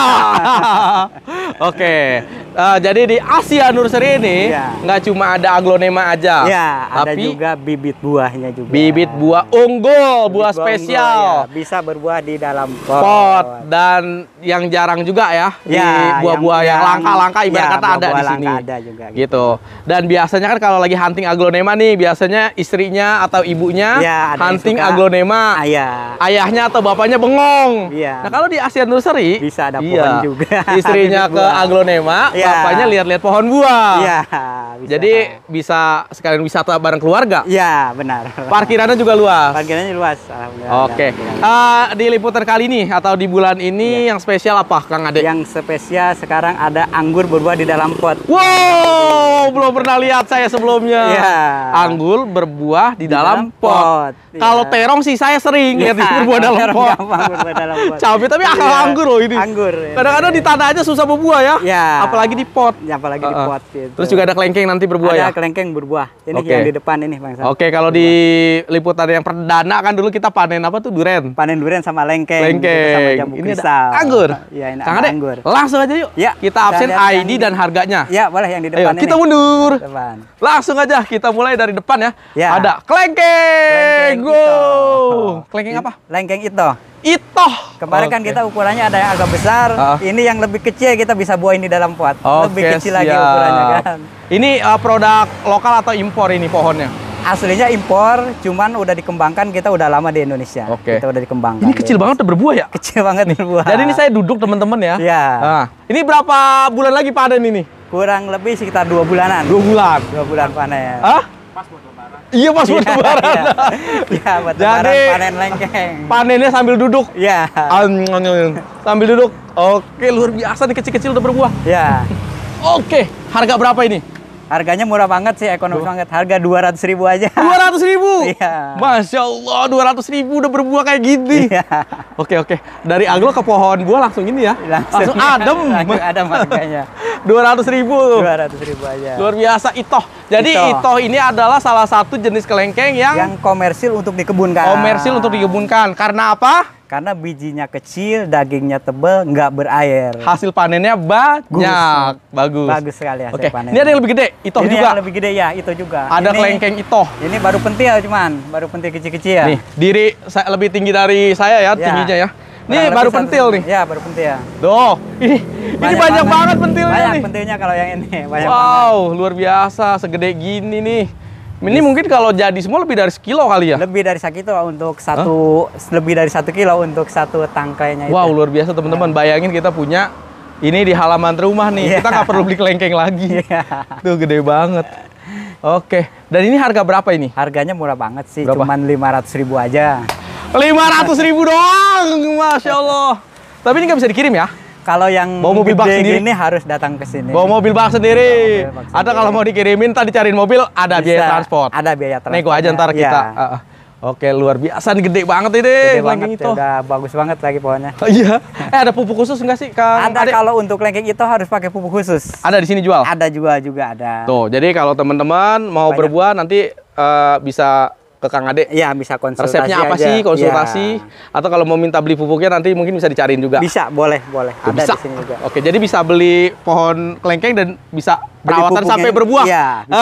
Oke, jadi di Asia Nursery ini Iya. nggak cuma ada aglonema aja, Ya, ada tapi juga bibit buahnya juga. bibit buah unggul, buah Bibit spesial, unggul, ya. Bisa berbuah di dalam pot. pot, dan yang jarang juga ya, di Ya, buah-buah yang langka-langka ibarat ya, kata ada di buah-buah sini. langka ada juga Gitu. Dan biasanya kan kalau lagi hunting aglonema nih, biasanya istrinya atau ibunya Ya, ada yang hunting suka. aglonema. Iya. Ayahnya atau bapaknya bengong. Iya. Nah, kalau di Asia Nursery Bisa ada pohon juga. Istrinya Bibit ke buah. aglonema, Iya. bapaknya lihat-lihat pohon buah. Iya. bisa. Jadi bisa sekalian wisata bareng keluarga. Iya, benar. Parkirannya juga luas. Parkirannya luas. Alhamdulillah. Oke. Alhamdulillah. Di liputan kali ini atau di bulan ini yang spesial apa, Kang Ade? Yang spesial sekarang ada anggur berbuah di dalam pot. Wow, belum pernah lihat saya sebelumnya. Iya. Anggur berbuah di dalam dalam pot. pot, iya. Kalau terong sih saya sering lihat berbuah dalam Terong pot. gampang berbuah dalam pot. Cabai, tapi akal Iya. anggur loh ini. Anggur. Ya. Kadang-kadang di tanah aja susah berbuah ya. Iya. Apalagi di pot. Ya, apalagi di pot gitu. Terus juga ada kelengkeng nanti berbuah ada ya. kelengkeng berbuah. Ini Oke. yang di depan ini Bang Sam. Oke, kalau di liputan yang perdana kan dulu kita panen apa tuh, duren. Panen durian sama lengkeng. gitu, sama Lengkeng. jambu Ini kristal. ada anggur. Iya, ini Kang ada Ade, anggur. langsung aja yuk. Ya, Kita kita absen lihat yang ID di- dan harganya. Ya, boleh yang di Ayo, depan ini. kita mundur. Depan. Langsung aja kita mulai dari depan ya. Ya. Ada kelengkeng. Kelengkeng Go. Ito. Kelengkeng apa? Lengkeng itu. Itoh. Kemarin kan Oke. kita ukurannya ada yang agak besar. Ah. Ini yang lebih kecil kita bisa buahin di dalam pot. Lebih Oke, kecil lagi siap. ukurannya kan. Ini produk lokal atau impor ini pohonnya? Aslinya impor, cuman udah dikembangkan kita udah lama di Indonesia. Oke. Kita udah dikembangkan. Ini kecil banget udah berbuah ya? Kecil banget berbuah. Jadi ini saya duduk teman-teman ya. Iya. Nah, ini berapa bulan lagi panen ini? Kurang lebih sekitar 2 bulanan. 2 bulan. 2 bulan panen. Hah? Iya pas buat lebaran. Iya, buat Jadi, lebaran panen lengkeng. Panennya sambil duduk. Iya. Sambil duduk. Oke, luar biasa nih, kecil-kecil udah berbuah. Iya. Oke, harga berapa ini? Harganya murah banget sih, ekonomis banget. Harga 200.000 aja. 200.000. Iya. Masya Allah, 200.000 udah berbuah kayak gini. Iya. Oke. Dari aglo ke pohon buah langsung ini ya. Langsung adem. Langsung adem harganya. 200.000. 200.000 aja. Luar biasa, itoh. Jadi itoh ini adalah salah satu jenis kelengkeng yang komersil untuk dikebunkan. komersil untuk dikebunkan. Karena apa? Karena bijinya kecil, dagingnya tebal, nggak berair. Hasil panennya banyak. Bagus. Bagus sekali hasil Oke. panen. Ini ada yang lebih gede, itoh Ini juga. yang lebih gede ya, itu juga. Ada Ini- kelengkeng itoh. Ini baru pentil cuman, baru pentil kecil-kecil. Nih, diri saya lebih tinggi dari saya ya, tingginya ya. Ini Kurang baru lebih pentil nih. Ya, baru pentil. Tuh, ini banyak banget pentilnya Banyak nih. pentilnya kalau yang ini, banyak banget. Wow, luar biasa, segede gini nih. Ini mungkin kalau jadi semua lebih dari sekilo kali ya. Lebih dari sakito untuk lebih dari 1 kilo untuk satu tangkainya itu. Wow, luar biasa teman-teman. Bayangin kita punya ini di halaman rumah nih. Iya. Kita nggak perlu beli kelengkeng lagi. Iya. Tuh gede banget. Oke, dan ini harga berapa ini? Harganya murah banget sih, Berapa? cuman 500.000 aja. 500.000 doang, Masya Allah. Tapi ini nggak bisa dikirim ya? Kalau yang Bawa mobil bak gede sendiri? gini harus datang ke sini. Bawa mobil bak sendiri. Bawa mobil bak Ada sendiri. kalau mau dikirimin, tadi cariin mobil, ada Bisa, biaya transport. Ada biaya transport. Nego aja ntar kita. Oke, luar biasa, nih, gede banget ini. Gede kelengkeng banget, itu. udah bagus banget lagi pohonnya. Iya. Ada pupuk khusus nggak sih, Kang? Ada Adek? kalau untuk lengkeng itu harus pakai pupuk khusus. Ada di sini jual. Ada juga ada. Tuh, jadi kalau teman-teman mau Banyak. berbuah nanti bisa ke Kang Ade. Iya, bisa konsultasi. Resepnya apa aja. sih, konsultasi? Iya. Atau kalau mau minta beli pupuknya nanti mungkin bisa dicariin juga. Bisa, boleh. Tuh, Ada bisa. di sini juga. Oke, jadi bisa beli pohon kelengkeng dan bisa perawatan pupuknya. sampai berbuah. Iya, bisa.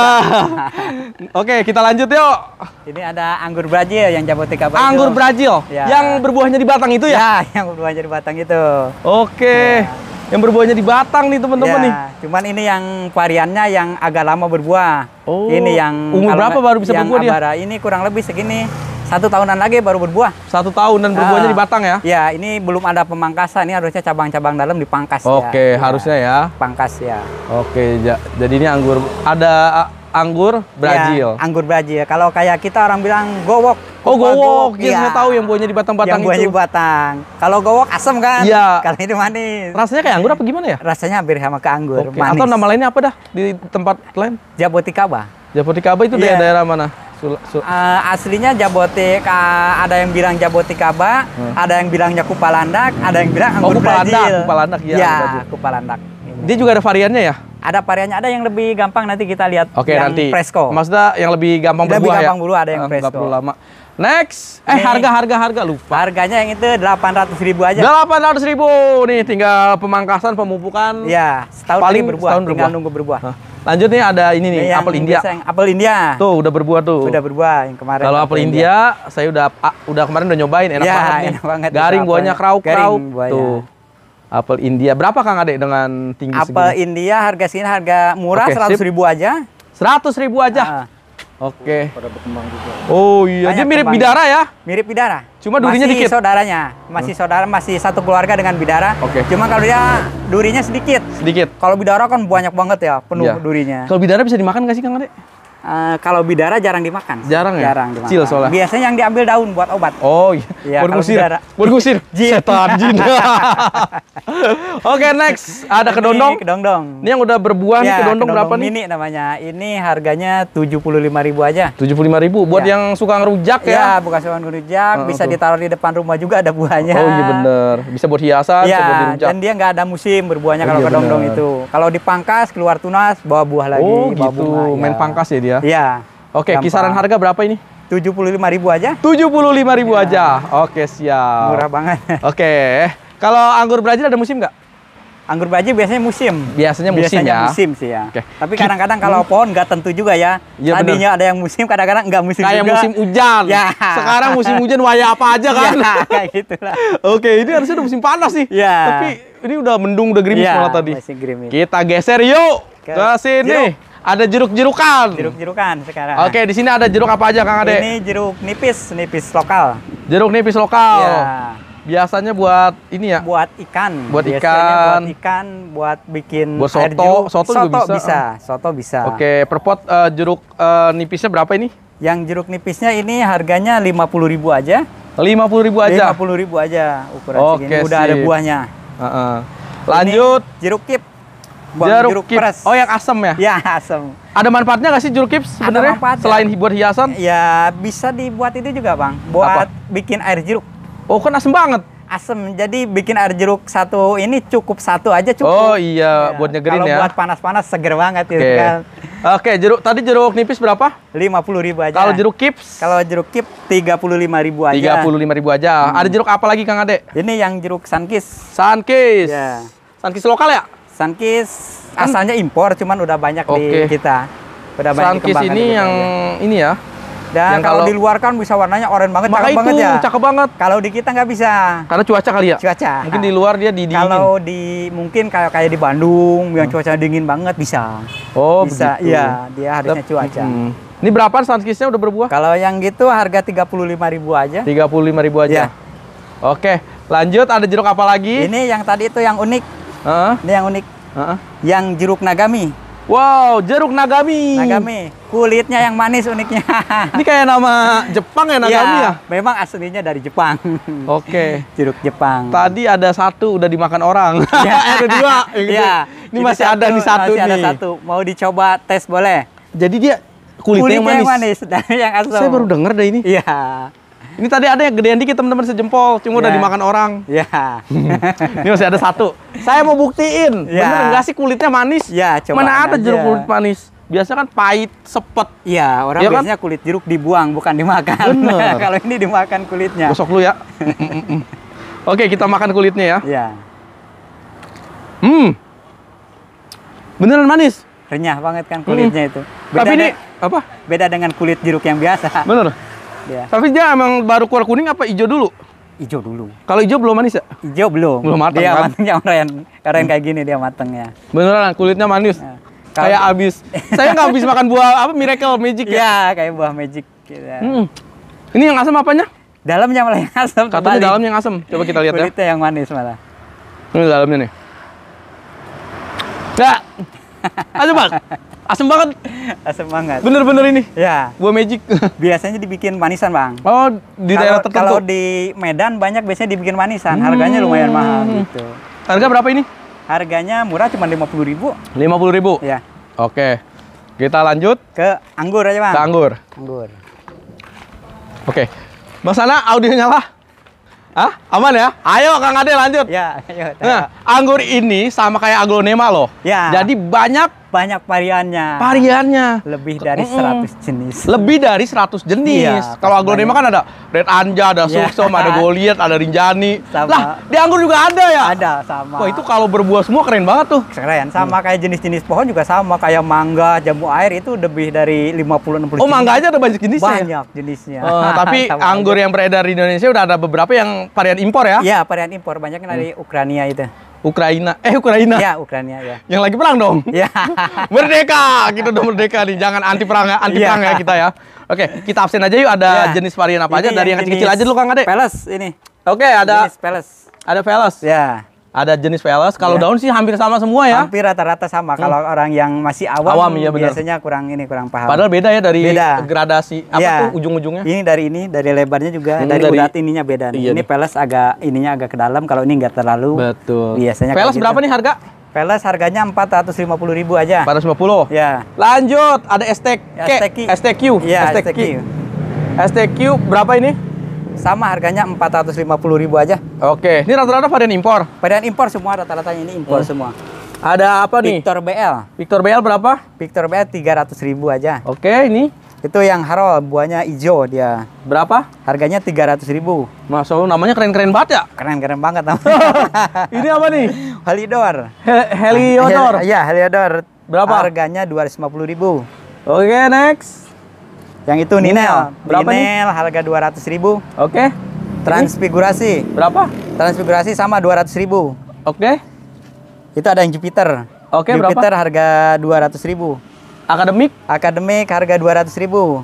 Oke, kita lanjut yuk. Ini ada anggur Brazil yang Jaboticaba. Anggur itu. Brazil Ya. yang berbuahnya di batang itu ya? Ya, yang berbuah jadi batang itu. Oke. Yang berbuahnya di batang nih teman-teman Ya, nih. cuman ini yang variannya yang agak lama berbuah. Oh, Ini yang umur kalau berapa nggak- baru bisa yang berbuah dia? Abara ini kurang lebih segini 1 tahunan lagi baru berbuah. 1 tahun dan berbuahnya Ah. di batang ya? Ya, ini belum ada pemangkasan. Ini harusnya cabang-cabang dalam dipangkas. Oke, ya. harusnya ya. Pangkas ya. Oke, jadi ini anggur ada anggur Brazil. Ya, anggur Brazil. Kalau kayak kita orang bilang gowok. Oh, Kupa gowok. Iya, Iya. saya tahu yang buahnya di batang-batang Yang buahnya itu. di batang. Kalau gowok asam kan? Iya. Kalau ini manis. Rasanya kayak anggur apa gimana ya? Rasanya hampir sama ke anggur, Oke. manis. Atau nama lainnya apa dah di tempat lain? Jaboticaba. Jaboticaba itu Iya. daerah mana? Aslinya Jabotik, ada yang bilang Jaboticaba, ada yang bilangnya Kupalandak, ada yang bilang anggur Kupalandak, Brazil. Kupalandak, iya, Ya, anggur Brazil. Kupalandak. Dia juga ada variannya ya? Ada variannya, ada yang lebih gampang nanti kita lihat. Oke, yang nanti. Fresco. Maksudnya yang lebih gampang Lebih berbuah ya? gampang berbuah, ada yang Nggak fresco. perlu lama. Next. Ini- Harga lupa. Harganya yang itu 800.000 aja. 800.000 nih, tinggal pemangkasan, pemupukan. Ya, setahun Paling lagi berbuah, setahun tinggal berbuah. nunggu berbuah. Nah, lanjut nih ada ini nih, yang apel India. biasa yang apel India. Tuh udah berbuah tuh. Udah berbuah yang kemarin. Kalau apel India, saya udah kemarin udah nyobain, enak Ya, banget nih. enak banget itu Garing buahnya apelnya. krauk-krauk. Garing buahnya. Tuh. Apel India. Berapa Kang Ade dengan tinggi Apel segini? India harga sini harga murah, Oke, 100.000 aja. 100.000 aja. Ah, Oke. Oh iya, dia Banyak mirip kembang. bidara ya? mirip bidara. Cuma durinya masih dikit. saudaranya, masih saudara, masih satu keluarga dengan bidara. Oke. Cuma kalau dia durinya sedikit. Sedikit. Kalau bidara kan banyak banget ya, penuh Iya. durinya. Kalau bidara bisa dimakan nggak sih Kang Ade? Kalau bidara jarang dimakan. Jarang ya? Jarang dimakan. Kecil soalnya. Biasanya yang diambil daun buat obat. Oh iya. Iya, Buat kalau ngusir. bidara. Buat ngusir. Jin. Setan jin. Oke, next. Ada Ini kedondong. Kedondong. Ini yang udah berbuah nih, Ya, kedondong berapa nih? mini namanya. Ini harganya 75.000 aja. 75.000 buat Ya. yang suka ngerujak ya. Ya, bukan cuma ngerujak, bisa tuh. ditaruh di depan rumah juga ada buahnya. Oh iya bener. Bisa buat hiasan, bisa buat Ya, dirujak. dan dia nggak ada musim berbuahnya Oh, kalau iya kedondong bener. itu. Kalau dipangkas keluar tunas, bawa buah lagi, Oh bawa gitu. bunga, ya. Main pangkas ya dia. Iya. Oke, gampang. kisaran harga berapa ini? 75.000 aja. 75.000 aja. Oke, siap. Murah banget. Oke. Kalau anggur Brazil ada musim nggak? Anggur Brazil biasanya musim. Biasanya musim ya. musim sih ya. Oke. Tapi kadang-kadang kalau pohon nggak tentu juga ya. Iya, Tadinya ada yang musim, kadang-kadang nggak musim Kayak juga. musim hujan. Ya. Sekarang musim hujan waya apa aja kan? Ya, kayak gitulah. Oke, ini harusnya udah musim panas nih. Ya. Tapi ini udah mendung, udah gerimis Ya, malah tadi. masih gerimis. Kita geser yuk Ke ke sini. jeruk. Ada jeruk-jerukan. Jeruk-jerukan sekarang. Oke, di sini ada jeruk apa aja Kang Ade? Ini jeruk nipis lokal. Jeruk nipis lokal. Ya. biasanya buat ini ya. Buat ikan. Buat Biasanya ikan. Buat ikan, buat bikin Buat air soto. jeruk. Soto juga bisa. Soto bisa. Oke, per pot jeruk nipisnya berapa ini? Yang jeruk nipisnya ini harganya 50.000 aja. 50.000 aja. 50.000 aja ukuran Oke, segini. Udah ada sip. buahnya. Heeh. Lanjut. Ini jeruk kip. Jeruk kip. peres. Oh, yang asam ya? Ya, asam. Ada manfaatnya nggak sih jeruk kip sebenarnya? manfaatnya. Selain buat hiasan? Ya, bisa dibuat itu juga, Bang. Buat bikin air jeruk. Oh, kan asam banget. Asam. Jadi bikin air jeruk satu ini cukup satu aja cukup. Oh iya, Ya, buat nyegerin kalau ya. buat panas-panas seger banget Oke. itu kan. Oke, tadi jeruk nipis berapa? 50.000 aja. Kalau jeruk kips? Kalau jeruk kip 35.000 aja. 35.000 aja. Ada jeruk apa lagi Kang Ade? Ini yang jeruk Sunkist. Sunkist. Ya. Sunkist lokal ya? Sunkist asalnya impor, cuman udah banyak Oke. di kita. Udah banyak Sunkist dikembangkan ini di kita, yang ya. ini ya. Dan yang kalau kalau- di luar kan bisa warnanya oranye banget, Maka cakep itu banget ya. cakep banget. Kalau di kita nggak bisa. Karena cuaca kali ya? Cuaca. Mungkin di luar dia dingin. Kalau di mungkin kayak di Bandung yang cuaca dingin banget bisa. Oh, Bisa. begitu. Iya, dia harusnya cuaca. Ini berapa Sunkistnya udah berbuah? Kalau yang gitu harga 35.000 aja. 35.000 aja. Iya. Oke, lanjut ada jeruk apa lagi? Ini yang tadi itu yang unik. Heeh, Ini yang unik. heeh. Yang jeruk Nagami. Wow, jeruk Nagami. Nagami. Kulitnya yang manis uniknya. Ini kayak nama Jepang ya Nagami ya? Memang aslinya dari Jepang. Oke. Jeruk Jepang. Tadi ada satu udah dimakan orang. Ya. Ada dua. yang gede. Iya. Ini Itu masih ada nih satu masih nih. ada satu. Mau dicoba tes boleh? Jadi dia kulitnya, yang manis. dari yang asam. Saya baru denger deh ini. Iya. Ini tadi ada yang gedean dikit teman-teman sejempol, cuma udah Ya. dimakan orang. Iya. Ini masih ada satu. Saya mau buktiin, Ya. bener nggak sih kulitnya manis? Ya, coba Mana ada aja. jeruk kulit manis? Biasa kan pahit, sepet. Iya, orang Iya kan? biasanya kulit jeruk dibuang bukan dimakan. Bener. Kalau ini dimakan kulitnya. Gosok lu ya. Oke, kita makan kulitnya ya. Iya. Beneran manis. Renyah banget kan kulitnya itu. Tapi ini de- apa? beda dengan kulit jeruk yang biasa. Bener. Iya. Tapi dia emang baru keluar kuning apa hijau dulu? Hijau dulu. Kalau hijau belum manis ya? Hijau belum. Belum matang, Dia kan? matangnya orang kayak gini dia matangnya. Beneran kulitnya manis. Ya. Kalau- Kayak abis. Saya nggak habis makan buah apa Miracle Magic ya. Iya, kayak buah magic gitu. Ini yang asam apanya? Dalamnya malah yang asam. Katanya terbalik. dalamnya yang asam. Coba kita lihat ya. Kulitnya yang manis malah. Ini dalamnya nih. Ya. Asam banget. Asam banget. Asam banget. Bener-bener ini. Ya, Buah magic. biasanya dibikin manisan, Bang. Oh, di daerah tertentu. Kalau di Medan banyak biasanya dibikin manisan. Harganya lumayan mahal gitu. Harga berapa ini? Harganya murah cuma 50.000. 50.000. Ya, Oke. Kita lanjut ke anggur aja, Bang. ke anggur. Anggur. Oke. Mas Sana, audionya nyala. Hah? Aman ya? Ayo Kang Ade lanjut. Ya, ayo. Nah, anggur ini sama kayak aglonema loh. Ya. Jadi banyak Banyak variannya. variannya. Lebih dari 100 jenis. Lebih dari 100 jenis. Iya, Kalau pas aglonema banyak. kan ada Red Anja, ada Iya. Suksom, ada Goliath, ada Rinjani. Sama. Lah, di anggur juga ada ya? Ada sama. Wah, itu kalau berbuah semua keren banget tuh. keren. Sama kayak jenis-jenis pohon juga sama. Kayak mangga, jambu air itu lebih dari 50-60 Oh, mangga aja ada banyak jenisnya ya? Banyak jenisnya. Tapi Sama anggur aja. yang beredar di Indonesia udah ada beberapa yang varian impor ya? Iya, varian impor. Banyak dari Ukraina itu. Ukraina. Ya, Ukraina ya. Yang lagi perang dong. Ya. Merdeka, kita udah merdeka nih. Jangan anti perang ya, Iya. kita ya. Oke, kita absen aja yuk. Ada Ya. jenis varian apa aja? Ini Dari yang kecil-kecil jenis aja dulu Kang Ade. Peles ini. Oke, ada Jenis peles. Velos. Ya. Ada jenis Velos. Kalau Ya. daun sih hampir sama semua ya. Hampir rata-rata sama. Kalau orang yang masih awam, Awam, iya benar. biasanya kurang paham. Padahal beda ya dari Beda. gradasi. Apa Iya. tuh ujung-ujungnya? Ini dari lebarnya juga, dari dari- urat ininya beda. nih. Iya Ini nih. peles ininya agak ke dalam. Kalau ini enggak terlalu. Betul. Biasanya Velos kayak berapa gitu. nih harga? Peles harganya 450.000 aja. 450. Ya. Lanjut, ada STQ. Iya, STQ. STQ berapa ini? Sama harganya 450.000 aja. Oke, ini rata-rata varian impor. Varian impor semua, rata-ratanya ini impor semua. Ada apa nih? Victor BL. Victor BL berapa? Victor BL 300.000 aja. Oke, ini Itu yang Harold, buahnya hijau dia. berapa? Harganya 300.000. Masya Allah, namanya keren-keren banget ya. Keren-keren banget namanya. Ini apa nih? Heliodor. Heliodor. Iya, Heliodor. Berapa? Harganya 250.000. Oke, next. Yang itu Ninel. Berapa nih? Ninel harga 200.000. Oke. Transfigurasi. Berapa? Transfigurasi sama 200.000. Oke. Itu ada yang Jupiter. Oke, berapa? Jupiter harga 200.000. Akademik Akademik harga 200.000.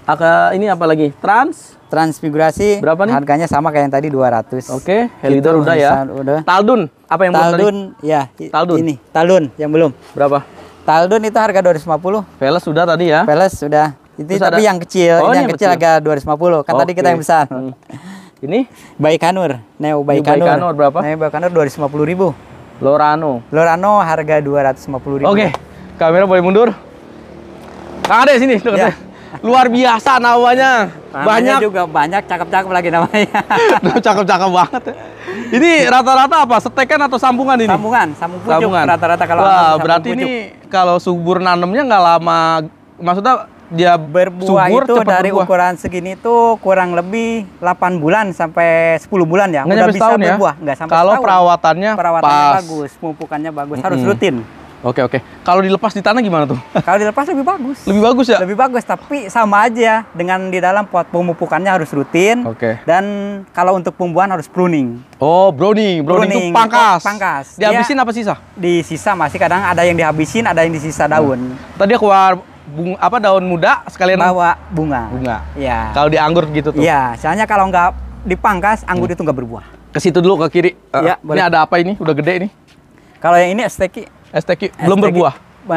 Ini apa lagi? Transfigurasi Berapa nih? harganya sama kayak yang tadi 200. Oke, Helidor udah ya. Udah. Taldun, apa yang belum tadi? Taldun ya. Taldun. Ini Taldun yang belum. Berapa? Taldun itu harga 250. Veles sudah tadi ya. Veles sudah. Itu Terus tapi ada- yang kecil, Oh, ini ini yang yang kecil kecil. harga 250. Kan tadi kita Oke. yang besar. Ini Baikanur, Neo Ini Baikanur. Baikanur berapa? Neo Baikanur 250.000. Lorano. Lorano harga 250.000. Oke, kamera boleh mundur. Kang Ade sini, dekat Ya. saya. Luar biasa namanya. Namanya Banyak. juga banyak, cakep-cakep lagi namanya. Cakep-cakep banget ya. Ini rata-rata apa? Setekan atau sambungan ini? Sambung pucuk Sambungan. rata-rata kalau Wah, sambung berarti pucuk. ini kalau subur nanemnya nggak lama. Maksudnya dia Berbuah subur itu cepat dari berbuah. ukuran segini tuh kurang lebih 8 bulan sampai 10 bulan ya. Nggak Udah nyampe bisa setahun ya? berbuah, nggak sampai Kalau setahun. perawatannya Perawatannya pas. bagus, pemupukannya bagus, harus rutin. Oke. Kalau dilepas di tanah gimana tuh? Kalau dilepas lebih bagus. Lebih bagus ya? Lebih bagus, tapi sama aja dengan di dalam pot pemupukannya harus rutin. Oke. Dan kalau untuk pembuahan harus pruning. Oh, browning itu Pruning, pangkas. pangkas. Dihabisin apa sisa? Di sisa masih kadang ada yang dihabisin, ada yang di sisa daun. Tadi keluar daun muda sekalian Bawa bunga. bunga. Iya. Kalau di anggur gitu tuh. Iya, soalnya kalau nggak dipangkas, anggur itu nggak berbuah. Ke situ dulu ke kiri. Iya, Ini boleh. ada apa ini? Udah gede nih. Kalau yang ini STQ. STQ belum STQ. berbuah.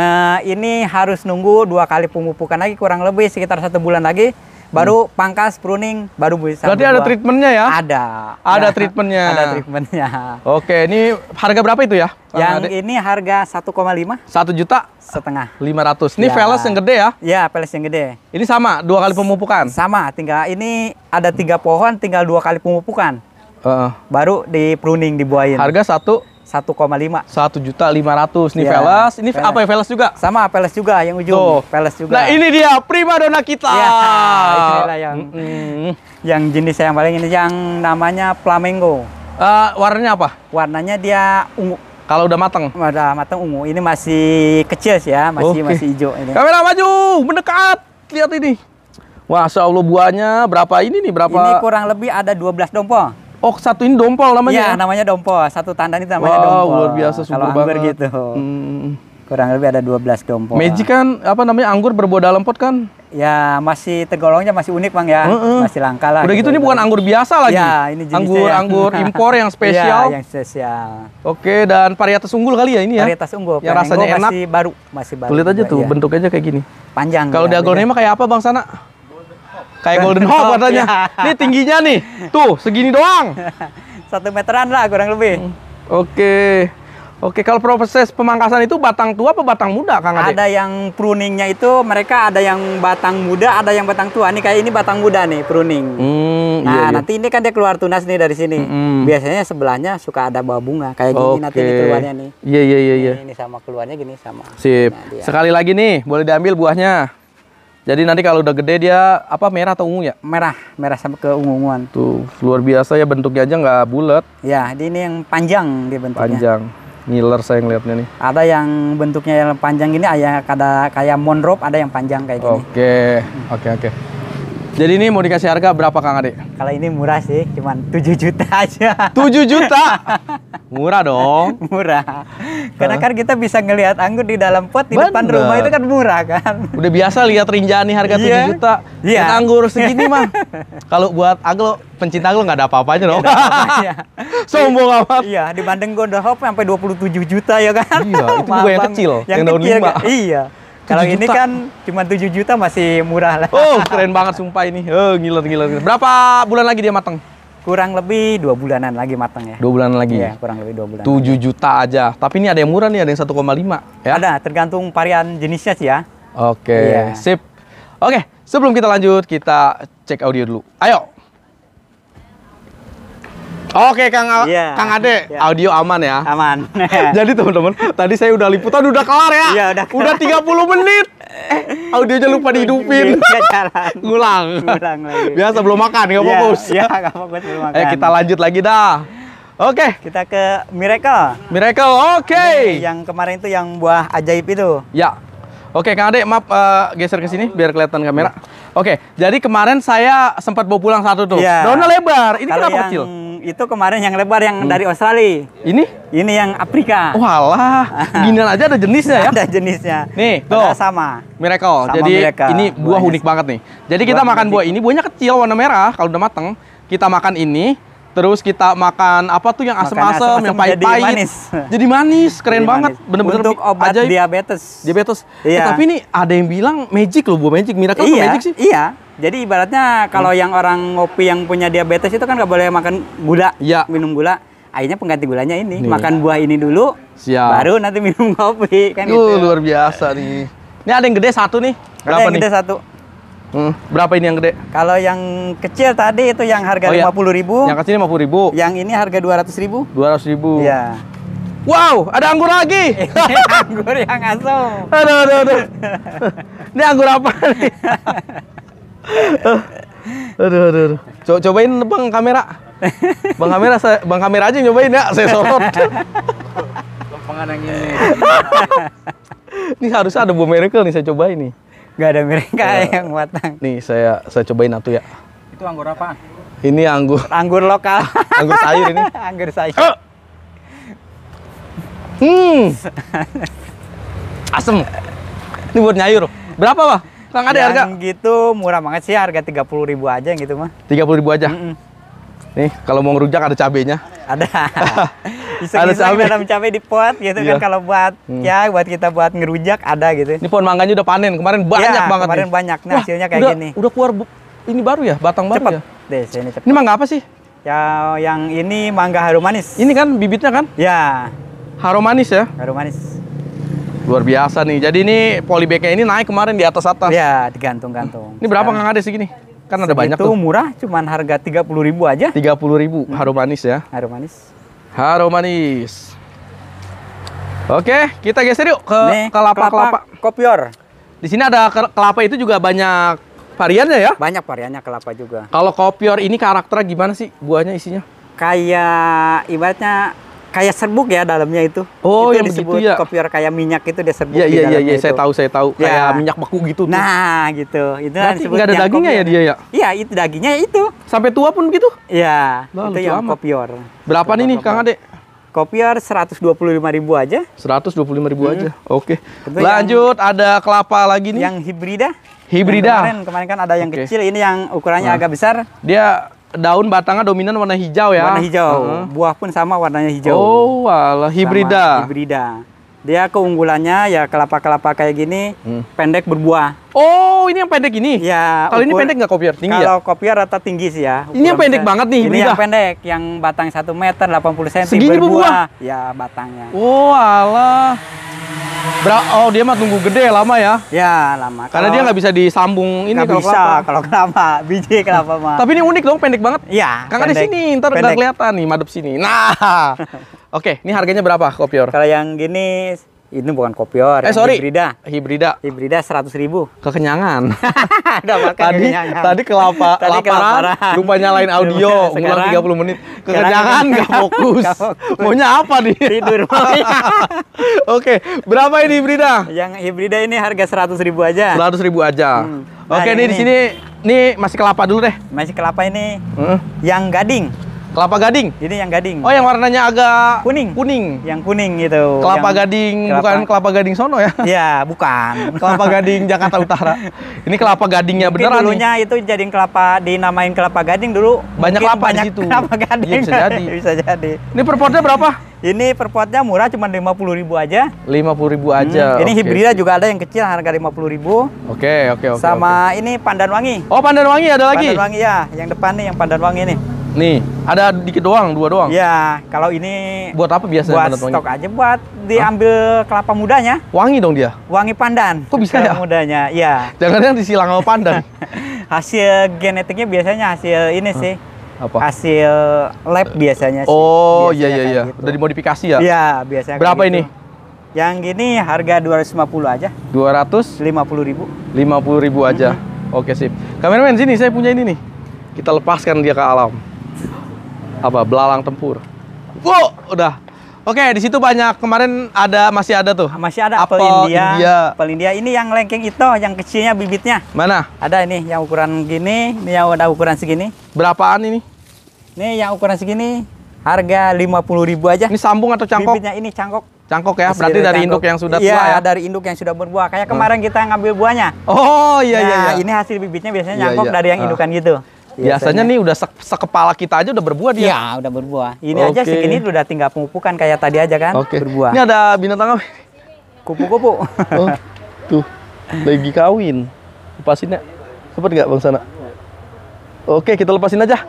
Ini harus nunggu 2 kali pemupukan lagi, kurang lebih sekitar 1 bulan lagi, baru pangkas, pruning, baru bisa Berarti ada berbuah. treatmentnya ya? Ada. Ada Ya, treatmentnya. Ada treatmentnya. Oke, ini harga berapa itu ya? Yang ini harga 1,5 1.500.000. setengah. Ini Ya. Veles yang gede ya? Ya, peles yang gede. Ini sama 2 kali pemupukan. Sama, tinggal ini ada 3 pohon, tinggal 2 kali pemupukan. Heeh. Baru di pruning dibuahin. Harga 1,5. 1.500.000 nih Ya, Veles. Ini Veles. apa ya Veles juga? Sama peles juga yang ujung. Tuh. Peles juga. Nah, ini dia primadona kita. Ya, inilah yang Mm-mm. yang jenis yang paling ini yang namanya flamengo. Warnanya apa? Warnanya dia ungu. Kalau udah matang. Udah matang ungu. Ini masih kecil sih ya, masih Oke. hijau ini. Kamera maju, mendekat. Lihat ini. Masya Allah buahnya berapa ini nih? Berapa? Ini kurang lebih ada 12 dompol. Oh, satu ini dompol namanya. Iya, ya? namanya dompol. Satu tandan itu namanya Wow, dompol. luar biasa subur Kalau anggur banget. gitu. Hmm. Kurang lebih ada 12 dompol. Magic kan apa namanya anggur berbuah dalam pot kan? Ya, masih tergolongnya masih unik, Bang ya. Heeh. Masih langka lah. Udah gitu ini bukan anggur biasa lagi. Ya, ini jenisnya anggur impor yang spesial. Iya, yang spesial. Oke, dan varietas unggul kali ya ini ya. Varietas unggul. Yang rasanya Flamengo enak. masih baru. Tuh, lihat aja juga, tuh, iya. bentuknya kayak gini. Panjang. Kalau di ya, aglonema kayak apa Bang Sana? Kayak Golden Hawk, Hawk katanya. ya. Nih tingginya nih. Tuh, segini doang. 1 meteran lah kurang lebih. Oke, kalau proses pemangkasan itu batang tua apa batang muda, Kang Ade? Ada yang pruningnya itu mereka ada yang batang muda, ada yang batang tua. Nih kayak ini batang muda nih pruning. iya. Nah, nanti ini kan dia keluar tunas nih dari sini. Mm-mm. Biasanya sebelahnya suka ada buah bunga kayak gini nanti ini keluarnya nih. Iya. Ini sama keluarnya gini sama. Sip. Nah, dia. Sekali lagi nih, boleh diambil buahnya. Jadi nanti kalau udah gede dia apa merah atau ungu ya? Merah sampai ke ungu-unguan. Tuh, luar biasa ya bentuknya aja nggak bulat, Ya, ini yang panjang dia bentuknya. panjang. Ngiler saya ngeliatnya nih. Ada yang bentuknya yang panjang gini, ada kayak monrop, ada yang panjang kayak gini. Oke. Jadi ini mau dikasih harga berapa Kang Ade? Kalau ini murah sih, cuman 7 juta aja. 7 juta. Murah dong. Murah. Karena kan kita bisa ngelihat anggur di dalam pot di depan Bener. rumah itu kan murah kan. Udah biasa lihat Rinjani harga 7 Iya. juta. Iya. Yang anggur segini mah. Kalau buat aglo, pencinta aglo nggak ada apa-apanya dong. Iya. Sombong amat. Iya, dibanding Golden Hawk sampai 27 juta ya kan. Iya, itu juga Mahal yang banget. kecil, yang daun kecil 5. kan? Iya. Kalau 7 ini juta. kan cuma 7 juta masih murah lah. Oh, keren banget sumpah ini. Ngiler. Berapa bulan lagi dia matang? Kurang lebih 2 bulanan lagi matang ya. 2 bulan lagi. Iya, kurang lebih 2 bulan. 7 juta aja. Tapi ini ada yang murah nih, ada yang 1,5 ya. Ada, tergantung varian jenisnya sih ya. Oke, Iya. sip. Oke, sebelum kita lanjut, kita cek audio dulu. Ayo. Oke, Kang Iya. Ade, Iya. audio aman ya. Aman. Jadi teman-teman, tadi saya udah liputan udah kelar ya. Iya, udah kelar. Udah 30 menit. Audionya lupa dihidupin. Iya, jalan. Ngulang. Ngulang lagi. Biasa belum makan, nggak Iya, fokus. Iya, nggak fokus belum makan. Kita lanjut lagi dah. Oke, Kita ke Miracle. Miracle. Oke. Ini yang kemarin itu yang buah ajaib itu. Ya. Oke, Kang Ade, maaf geser ke sini biar kelihatan kamera. Oke, jadi kemarin saya sempat bawa pulang satu tuh. Iya. Daunnya lebar. Ini Kalau kenapa yang kecil? itu kemarin yang lebar yang dari Australia. Ini? Ini yang Afrika. Walah, ginian aja ada jenisnya ya. Ada jenisnya. Nih, Padahal tuh. sama. Miracle. Sama Jadi Miracle. ini buah Buahnya unik banget nih. Jadi kita buah makan unik. buah ini, buahnya kecil warna merah. Kalau udah mateng, kita makan ini. Terus kita makan apa tuh yang Makan asam-asam, asam-asam yang jadi pahit-pahit. manis. Jadi manis, keren Jadi banget. manis. Bener-bener Untuk obat ajaib. diabetes. Diabetes. Iya. Tapi ini ada yang bilang magic loh, buah magic. Miracle tuh Iya, magic sih. iya. Jadi ibaratnya kalau yang orang ngopi yang punya diabetes itu kan nggak boleh makan gula, Iya. minum gula. Akhirnya pengganti gulanya ini, Nih. makan buah ini dulu, Siap. baru nanti minum kopi kan Duh, gitu. luar biasa nih. Ini ada yang gede satu nih. Ada Berapa yang nih? gede satu. Berapa ini yang gede? Kalau yang kecil tadi itu yang harga Oh, iya. 50.000, Yang kecil 50.000. yang ini harga 200.000. 200.000. Iya. Wow, ada anggur lagi. Anggur yang asam. Aduh. Ini anggur apa nih? Aduh. Cobain bang kamera. Bang kamera aja yang nyobain ya, saya sorot. Lempengan yang ini. Ini harusnya ada buah miracle nih, saya cobain nih. Gak ada mereka yang batang. Nih saya cobain satu ya. Itu anggur apa? Ini anggur Anggur lokal. anggur sayur ini. Anggur sayur. Asem. Ini buat nyayur. Berapa, Pak? Kang ada harga? Yang gitu murah banget sih, harga 30.000 aja yang gitu mah. 30.000 aja. Nih, kalau mau ngerujak ada cabenya. Ada. Ada Iseng-iseng cabai. dalam cabai di pot gitu Iya. kan, kalau buat ya buat kita buat ngerujak ada gitu. Ini pohon mangganya udah panen. Kemarin banyak Ya, banget kemarin nih. banyak. Nah, Wah, hasilnya kayak udah, gini. Udah keluar ini baru ya, batang baru Cepet ya. deh, sini cepet. Ini mangga apa sih? Ya, yang ini mangga harum manis. Ini kan bibitnya kan Ya, harum manis ya. harum manis. Luar biasa nih. Jadi ini polybagnya ini naik kemarin di atas. Ya, digantung-gantung. Ini berapa Kang Ade segini? Kan ada banyak Itu tuh. murah, cuman harga 30.000 aja. 30.000 harum manis ya. Harum manis. Harum manis. Oke, kita geser yuk ke Nih, kelapa. kopior. Di sini ada kelapa itu juga banyak variannya ya. Banyak variannya kelapa juga. Kalau kopior ini karakternya gimana sih buahnya isinya? Kayak ibaratnya kayak serbuk ya dalamnya itu. Oh, itu yang disebut begitu ya? kopior kayak minyak itu dia serbuk Iya di iya dalamnya iya, itu. saya tahu. Ya. Kayak minyak beku gitu tuh. Nah, gitu. Itu Berarti disebut nggak ada yang dagingnya ya kopior. dia ya? Iya, itu dagingnya itu. Sampai tua pun gitu? Iya, Lah, itu lucu yang amat. kopior. Berapa nih Kang Ade? Kopior 125.000 aja. 125.000 aja. Oke. Itu Lanjut ada kelapa lagi nih. Yang hibrida. Hibrida. Yang kemarin kan ada yang Oke. kecil, ini yang ukurannya Nah. agak besar. Dia daun batangnya dominan warna hijau ya. Warna hijau. Heeh. Buah pun sama warnanya hijau. Oh, walah Sama hibrida. hibrida. Dia keunggulannya ya kelapa-kelapa kayak gini pendek berbuah. Oh, ini yang pendek ini. Ya. Kalau ini pendek nggak kopior? Tinggi Kalau ya? kopior rata tinggi sih ya. Ini yang Ukuran pendek besar. banget nih, Ini hibrida. yang pendek, yang batang 1 meter 80 cm Segini berbuah? Ya batangnya. Oh, alah. Oh, dia mah tunggu gede lama ya. Ya lama. Karena dia nggak bisa disambung ini nggak kalau bisa kelapa. kalau kelapa biji kelapa mah. Tapi ini unik dong, pendek banget. Iya. Kang di pendek. sini, ntar nggak Pendek. kelihatan nih, madep sini. Nah, oke, ini harganya berapa kopior? Kalau yang gini ini bukan kopior, yang Sorry, hibrida. Hibrida. Hibrida 100.000. Kekenyangan. Udah makan kekenyangan. Tadi kelapa, Tadi kelaparan, lupa nyalain audio, ngulang 30 menit. Kekenyangan, nggak fokus. Nggak fokus. Maunya apa nih? Tidur. Oke, berapa ini hibrida? Yang hibrida ini harga 100.000 aja. 100.000 aja. Nah, Oke, yang nih di ini. sini, nih masih kelapa dulu deh. Masih kelapa ini Heeh. yang gading. Kelapa gading. Ini yang gading. Oh, yang warnanya agak Kuning. Kuning. Yang kuning gitu. Kelapa Yang- gading, bukan kelapa gading sono ya. Iya, bukan. Kelapa gading Jakarta Utara. Ini kelapa gadingnya Mungkin beneran nih. dulunya itu jadiin kelapa, dinamain kelapa gading dulu. Banyak Mungkin kelapa di banyak situ. Kelapa gading. Iya, bisa jadi. Bisa jadi. Ini per potnya berapa? Ini per potnya murah, cuma 50.000 aja. 50.000 aja. Ini Oke. hibrida juga ada yang kecil harga 50.000. Oke. Sama ini pandan wangi. Oh, pandan wangi ada lagi. Pandan wangi ya, yang depan nih yang pandan wangi nih. Nih, ada dikit doang, 2 doang. Ya, kalau ini Buat apa biasanya buat pandan wangi? stok aja buat diambil kelapa mudanya. Wangi dong dia. Wangi pandan. Kok bisa ya? Kelapa mudanya, iya. Jangan-jangan disilang sama pandan. Hasil genetiknya biasanya hasil ini sih. Apa? Hasil lab biasanya sih. Oh, Biasanya iya kayak iya. gitu. Udah dimodifikasi ya? Iya, biasanya kayak Berapa gitu. ini? Yang gini harga 250 aja. 250.000 50.000. aja. Oke, sip. Kameramen sini, saya punya ini nih. Kita lepaskan dia ke alam. Apa? Belalang tempur. Wow, udah. Oke, di situ banyak kemarin masih ada tuh. Masih ada apel India. Apel India ini yang lengkeng itu, yang kecilnya bibitnya. Mana? Ada ini yang ukuran gini, ini yang ada ukuran segini. Berapaan ini? Ini yang ukuran segini, harga 50.000 aja. Ini sambung atau cangkok? Bibitnya ini cangkok. Cangkok ya, berarti dari induk yang sudah tua ya? ya? Dari induk yang sudah berbuah. Kayak kemarin kita ngambil buahnya. Oh iya iya. Nah, ini hasil bibitnya biasanya Iya, nyangkok iya. dari yang indukan gitu. Biasanya nih udah sekepala kita aja udah berbuah dia. Iya, udah berbuah. Ini aja Oke. segini udah tinggal pemupukan kayak tadi aja kan, Oke. berbuah. Ini ada binatang apa? Kupu-kupu. Oh, tuh lagi kawin. Lepasin ya. Cepet nggak Bang Sana? Oke, kita lepasin aja.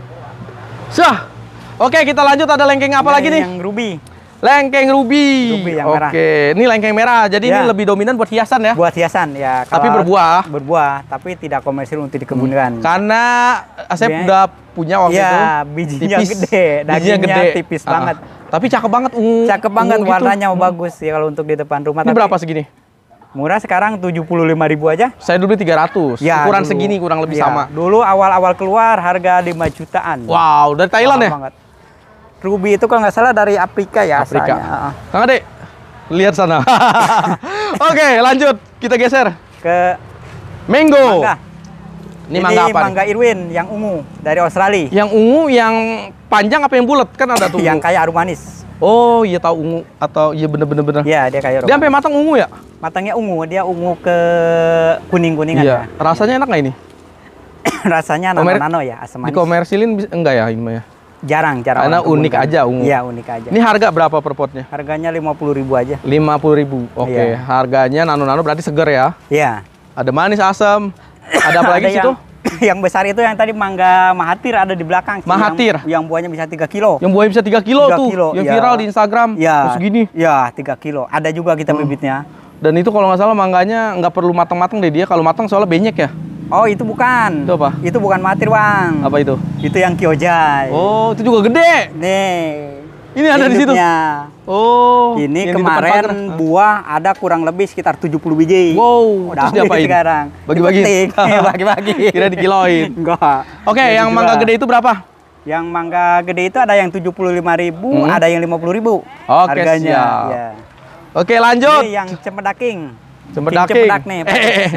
Sah. Oke, kita lanjut. Ada lengkeng apa lagi nih? Yang ruby. Lengkeng ruby. Ruby yang merah. Oke, ini lengkeng merah. Jadi ini Ya. lebih dominan buat hiasan ya. Buat hiasan ya. Tapi kalau berbuah. Berbuah, tapi tidak komersil untuk dikebunkan. Karena Asep Biasanya- udah punya waktu itu. Iya, bijinya tipis. gede, Bijinya dagingnya tipis banget. Tapi cakep banget. Cakep banget, gitu. warnanya bagus ya kalau untuk di depan rumah. Ini tapi berapa segini? Murah sekarang 75.000 aja. Saya dulu 300. Ya, Ukuran dulu. segini kurang lebih Ya, sama. Dulu awal-awal keluar harga 5 jutaan. Wow, dari Thailand Mahal ya? banget. Ruby itu kalau nggak salah dari Afrika ya Afrika. asalnya. Kang Ade, lihat sana. Oke, lanjut. Kita geser. Ke Mango. mangga. Ini mangga apa nih? Mangga Irwin yang ungu dari Australia. Yang ungu, yang panjang apa yang bulat? Kan ada tuh. Yang ungu. kayak arum manis. Oh, iya tahu ungu atau iya bener-bener. Iya, dia kayak Dia sampai matang ungu ya? matangnya ungu, dia ungu ke kuning-kuningan Iya. ya. Rasanya enak nggak ini? Rasanya Komer- nano-nano ya, asam manis. Dikomersilin enggak ya ini mah ya? Jarang Karena orang unik kebunkan. aja ungu. Iya, unik aja. Ini harga berapa per potnya? Harganya 50.000 aja. 50.000. Oke, Iya. harganya nano-nano berarti seger ya. Iya. Ada manis, asam. Ada apa lagi Ada situ? yang besar itu yang tadi mangga Mahathir ada di belakang. Mahathir? Yang buahnya bisa 3 kilo. Yang buahnya bisa 3 kilo 3 tuh. kilo, Yang iya. viral di Instagram. Ya. Terus gini. Ya, 3 kilo. Ada juga kita bibitnya. Dan itu kalau nggak salah mangganya nggak perlu matang-matang deh dia. Kalau matang soalnya benyek ya. Oh, itu bukan. Itu apa? Itu bukan Mahathir, Bang. Apa itu? Itu yang Kyojai. Oh, itu juga gede. Nih. Ini ada di situ. induknya. Oh. Ini yang di depan kemarin pagar. buah ada kurang lebih sekitar 70 biji. Wow, Udah terus habis diapain? sekarang. Bagi-bagi. Dipetik. Bagi-bagi. Kira dikiloin. Enggak. Oke, Dia yang dijual. mangga gede itu berapa? Yang mangga gede itu ada yang 75.000, ada yang 50.000. Oke, harganya. siap. Ya. Oke, lanjut. Ini yang cempedaking. Cempedaking. King Cempedak nih.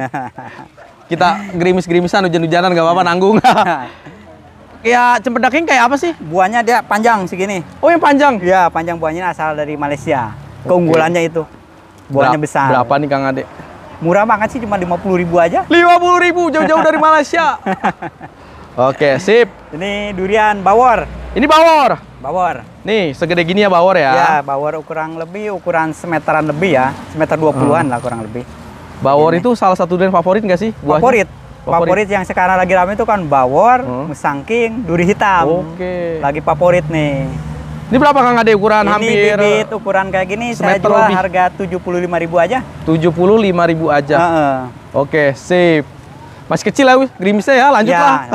Kita gerimis-gerimisan hujan-hujanan nggak apa-apa nanggung. Ya, cempedaking kayak apa sih? Buahnya dia panjang segini. Oh, yang panjang. Ya, panjang buahnya asal dari Malaysia. Keunggulannya itu. Buahnya besar. Berapa nih Kang Ade? Murah banget sih, cuma 50.000 aja. 50.000 jauh-jauh dari Malaysia. Oke, sip. Ini durian bawor. Ini bawor. Bawor. Nih, segede gini ya bawor ya. Ya, bawor ukuran semeteran lebih ya. Semeter 20-an lah kurang lebih. Bawor itu salah satu durian favorit nggak sih? Buahnya? Favorit yang sekarang lagi ramai itu kan bawor, musangking, duri hitam. Oke. Lagi favorit nih. Ini berapa Kang Ade ukuran Ini hampir bibit ukuran kayak gini saya semeter jual lebih. harga 75.000 aja. 75.000 aja. Heeh. Oke, sip. Masih kecil ya, gerimisnya ya, lanjut Ya. lah.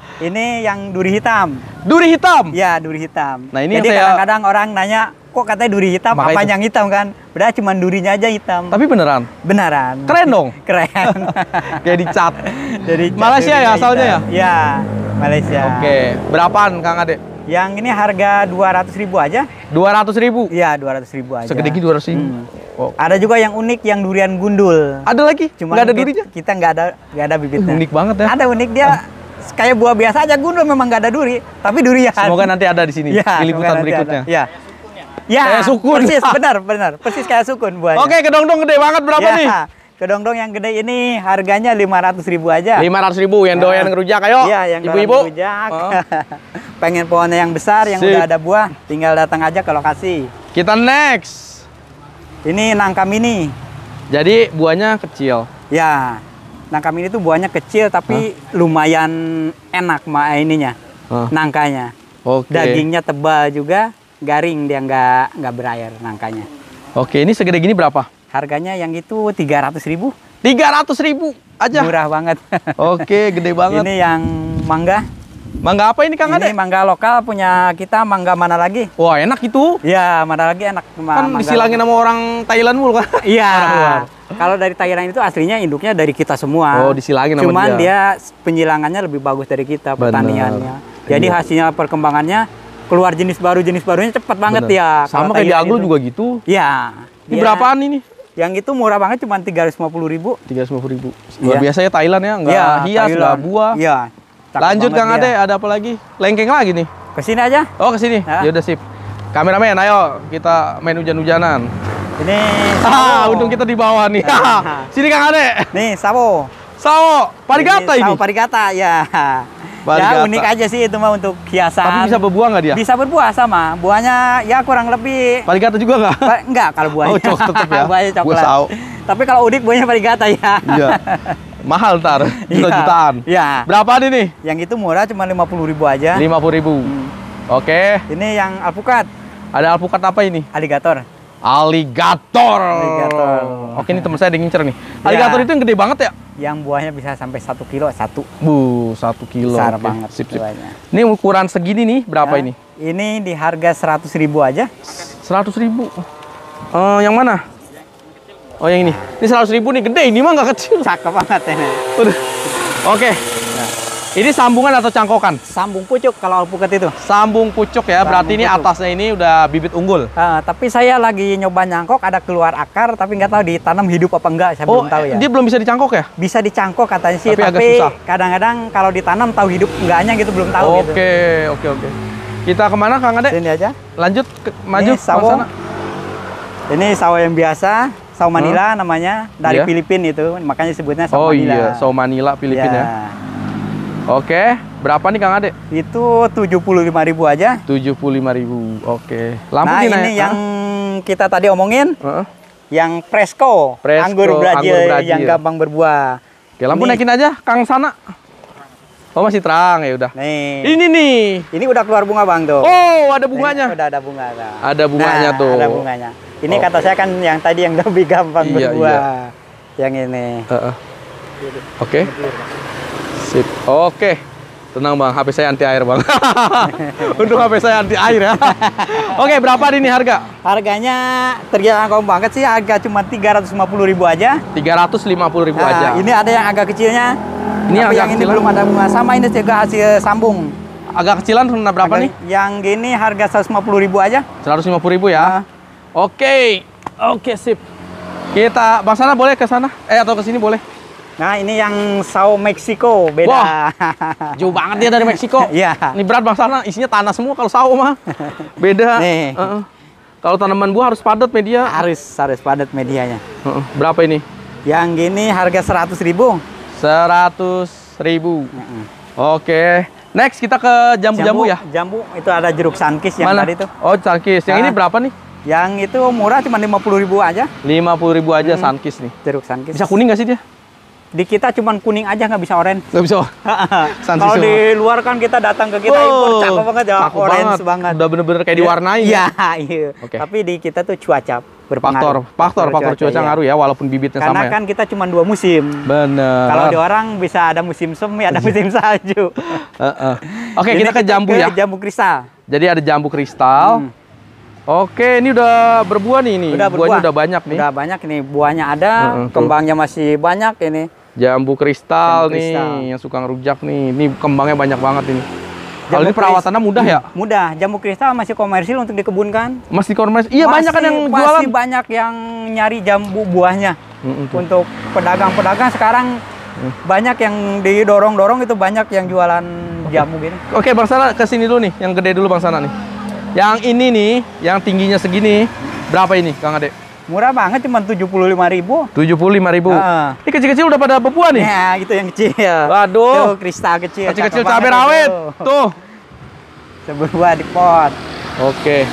Ini yang duri hitam. Duri hitam. Ya, duri hitam. Nah, ini yang Jadi saya- kadang-kadang orang nanya, kok katanya duri hitam, Makanya apa itu. yang hitam kan? Udah cuma durinya aja hitam. Tapi beneran. Beneran. Keren dong. Keren. Kayak dicat. Jadi Malaysia ya asalnya ya? Ya, Malaysia. Oke, berapaan Kang Ade? Yang ini harga 200.000 aja. 200.000. Iya, 200.000 aja. Segede gini 200.000. Oh. Ada juga yang unik yang durian gundul. Ada lagi? Cuman Nggak ada durinya? Kita nggak ada bibitnya. Unik banget ya. Ada unik dia kayak buah biasa aja gundul, memang nggak ada duri, tapi durian. Semoga nanti ada di sini Ya, di liputan semoga nanti berikutnya. ada. Ya. Ya, Kayak sukun. Persis, benar. Persis kayak sukun buahnya. Oke, kedong-dong gede banget berapa Ya, nih? kedong-dong yang gede ini harganya 500.000 aja. 500.000 yang doyan ngerujak ayo. Iya, yang ibu-ibu. rujak. Oh. Pengen pohonnya yang besar, yang Sip. udah ada buah, tinggal datang aja ke lokasi. Kita next. Ini nangka mini. Jadi buahnya kecil. Ya, nangka mini itu buahnya kecil tapi lumayan enak ininya, Hah. nangkanya. Oke. Dagingnya tebal juga, garing dia nggak berair nangkanya. Oke, ini segede gini berapa? Harganya yang itu 300.000. 300.000 aja. Murah banget. Oke, gede banget. Ini yang mangga. Mangga apa ini Kang Ini Ade? mangga lokal punya kita, mangga mana lagi? Wah, enak itu. Ya, mana lagi enak. Kan mangga disilangin sama orang Thailand mulu kan. Iya. Orang luar. Kalau dari Thailand itu aslinya induknya dari kita semua. Oh, disilangin sama Cuman dia. dia penyilangannya lebih bagus dari kita, Bener. pertaniannya. Jadi Iya. hasilnya perkembangannya keluar jenis barunya cepat banget Bener. ya. Sama Kalau kayak di Thailand Aglo itu. juga gitu. Iya. Ini Iya. berapaan ini? Yang itu murah banget cuma 350.000. 350.000. Luar Iya. biasa ya Thailand ya, nggak Iya, hias, nggak Thailand. buah. Iya. cakep Lanjut banget Kang dia. Ade, ada apa lagi? Lengkeng lagi nih. Kesini aja. Oh, ke sini. Ya. Ya udah sip. Kameramen, ayo kita main hujan-hujanan. Ini Untung kita di bawah nih. Sini Kang Ade. Nih sawo. Sawo, parigata ini. Sawo parigata ya. Parigata. Ya unik aja sih itu mah untuk hiasan. Tapi bisa berbuah nggak dia? Bisa berbuah sama. Buahnya ya kurang lebih Parigata juga nggak? enggak kalau buahnya. Oh, coklat tetep ya. Buahnya Buah coklat. sawo. Tapi kalau udik buahnya parigata ya. Iya. Mahal ntar, juta-jutaan. Iya. Berapa nih? Yang itu murah cuma 50.000 aja. 50.000. Oke. Ini yang alpukat, Ada alpukat apa ini? aligator. Aligator. Aligator. Oke, ini teman saya ada yang ngincer nih. Ya. Aligator itu yang gede banget ya? Yang buahnya bisa sampai 1 kilo satu. 1 kilo. Besar Oke, banget Sip, sip. buahnya. Ini ukuran segini nih, berapa Nah, ini? Ini di harga 100.000 aja. 100.000. Yang mana? Oh, yang ini. Ini 100.000 nih, gede. Ini mah nggak kecil. Cakep banget ini. Udah. Oke. Ini sambungan atau cangkokan? Sambung pucuk kalau alpukat itu. Sambung pucuk ya, berarti ini pucuk. atasnya ini udah bibit unggul. Tapi saya lagi nyoba nyangkok, ada keluar akar, tapi nggak tahu ditanam hidup apa enggak. Saya belum tahu ya. Dia belum bisa dicangkok ya? Bisa dicangkok katanya sih, Tapi agak tapi susah. kadang-kadang kalau ditanam tahu hidup enggaknya gitu belum tahu gitu. Oke. Kita kemana Kang Ade? Sini aja. Lanjut, maju Ini ke sawo. sana. Ini sawo yang biasa, sawo Manila namanya, dari Iya. Filipina itu, makanya sebutnya sawo Oh Manila. iya, sawo Manila Filipina ya. Ya. Oke, berapa nih Kang Ade? Itu 75.000 aja. 75.000. Oke. Lampu Nah, gimana ini ya? yang kita tadi omongin, Heeh. yang Fresco, Fresco, anggur Brazil anggur Brazil. yang gampang berbuah. Oke, lampu Ini. naikin aja Kang sana. Oh, masih terang ya udah. Nih, Ini nih. ini udah keluar bunga bang tuh. Oh, ada Ini bunganya. udah ada bunga. Nah. Ada bunganya tuh. Ada bunganya. Ini Oh. kata saya kan yang tadi yang lebih gampang Iya, berbuah. Yang ini. Heeh. Oke. Sip. Oke. Tenang Bang, HP saya anti air Bang. Untuk HP saya anti air ya. Oke, berapa ini harga? Harganya terjangkau banget sih, harga cuma 350.000 aja. 350.000 Nah, aja. ini ada yang agak kecilnya. Ini tapi agak yang ini kecilan? belum ada bunga. Sama ini juga hasil sambung. Agak kecilan berapa nih? Yang gini harga 150.000 aja. 150.000 ya. Ah. Oke. Oke, sip. Kita Bang sana boleh ke sana? Atau ke sini boleh? Nah, ini yang sawo Meksiko, beda. Wah, jauh banget dia dari Meksiko. Iya. Ini berat Bang sana, isinya tanah semua kalau sawo mah. Beda. Nih. Kalau tanaman buah harus padat media. harus padat medianya. Berapa ini? Yang gini harga 100.000. 100.000. Oke. Next kita ke jambu-jambu ya. Jambu itu ada jeruk sankis yang Mana? tadi tuh. Oh, sankis. Yang Ah. ini berapa nih? Yang itu murah cuma 50.000 aja. 50.000 aja sankis nih. Jeruk sankis. Bisa kuning nggak sih dia? Di kita cuma kuning aja, nggak bisa oranye. Nggak bisa. Sankis Kalau semua. di luar kan kita datang ke kita impor, cakep banget ya, Cakep orange banget. Udah bener-bener kayak diwarnain. Iya, iya. Oke. Tapi di kita tuh cuaca berpengaruh. Faktor cuaca iya. ngaruh ya, walaupun bibitnya Karena sama ya. kan kita cuma 2 musim. Bener. Kalau di orang bisa ada musim semi, ada musim salju. Oke, Ini kita ke jambu ya. Jambu kristal. Jadi ada jambu kristal. Oke, ini udah berbuah nih ini. Udah Buahnya berbuah. udah banyak nih. Udah banyak nih, buahnya ada, Tuh. kembangnya masih banyak ini. Jambu kristal Jambu nih, kristal. yang suka ngerujak nih. Ini kembangnya banyak banget ini. Kalau Jambu ini perawatannya mudah ya? Mudah, jambu kristal masih komersil untuk dikebunkan. Masih komersil. Iya, banyak kan yang jualan. Masih banyak yang nyari jambu buahnya. Tuh. Untuk pedagang-pedagang sekarang banyak yang didorong-dorong itu banyak yang jualan jamu gini. Oke, Bang Sana ke sini dulu nih, yang gede dulu Bang Sana nih. Yang ini nih, yang tingginya segini, berapa ini Kang Ade? Murah banget cuma 75.000. 75.000. Heeh. Ini kecil-kecil udah pada berbuah nih. Ya, itu yang kecil. Waduh. Tuh, kristal kecil. Kecil-kecil cakep cabai banget rawit. itu. Tuh. Sebuah di pot. Oke.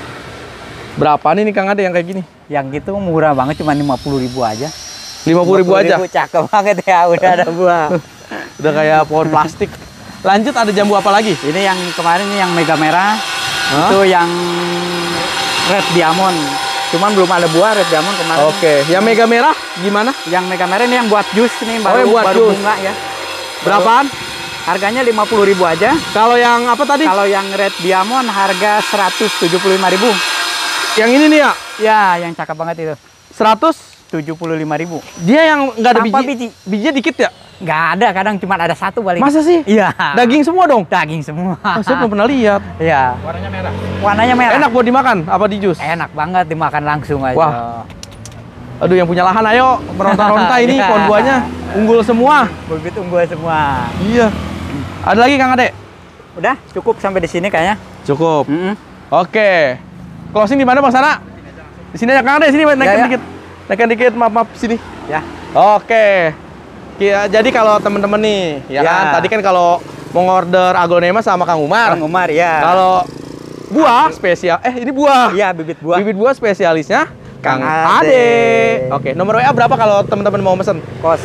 Berapa nih Kang Ade yang kayak gini? Yang gitu murah banget cuma 50.000 aja. 50.000 aja. Cakep banget ya, udah ada buah. Udah kayak pohon plastik. Lanjut ada jambu apa lagi? Ini yang kemarin ini yang mega merah. Hah? Itu yang red diamond. Cuman belum ada buah red diamond kemarin. Oke, yang mega merah gimana? Yang mega merah ini yang buat jus nih baru, yang buat baru jus. bunga ya. Berapaan? Harganya 50.000 aja. Kalau yang apa tadi? Kalau yang red diamond harga 175.000. Yang ini nih ya, Ya, yang cakep banget itu. 100. 75.000. Dia yang nggak ada Tanpa biji. biji. Bijinya dikit ya? Nggak ada, kadang cuma ada satu paling. Masa sih? Iya. Daging semua dong? Daging semua. Oh, saya belum pernah lihat. Iya. Warnanya merah. Warnanya merah. Enak buat dimakan apa di jus? Enak banget dimakan langsung aja. Wah. Aduh, yang punya lahan ayo meronta-ronta ini Iya. pohon buahnya unggul semua. Bibit unggul semua. Iya. Ada lagi Kang Ade? Udah cukup sampai di sini kayaknya. Cukup. Mm-mm. Oke. Closing di mana Bang Sana? Di sini aja Kang Ade, sini naikkan Ya, ya. dikit. Naikkan dikit, maaf sini. Ya. Oke. Jadi kalau teman-teman nih, ya Ya. kan tadi kan kalau mau order aglonema sama Kang Umar. Kang Umar ya. Kalau buah spesial, ini buah. Iya, bibit buah. Bibit buah spesialisnya Kang Kang Ade. Ade. Oke, nomor WA berapa kalau teman-teman mau pesen?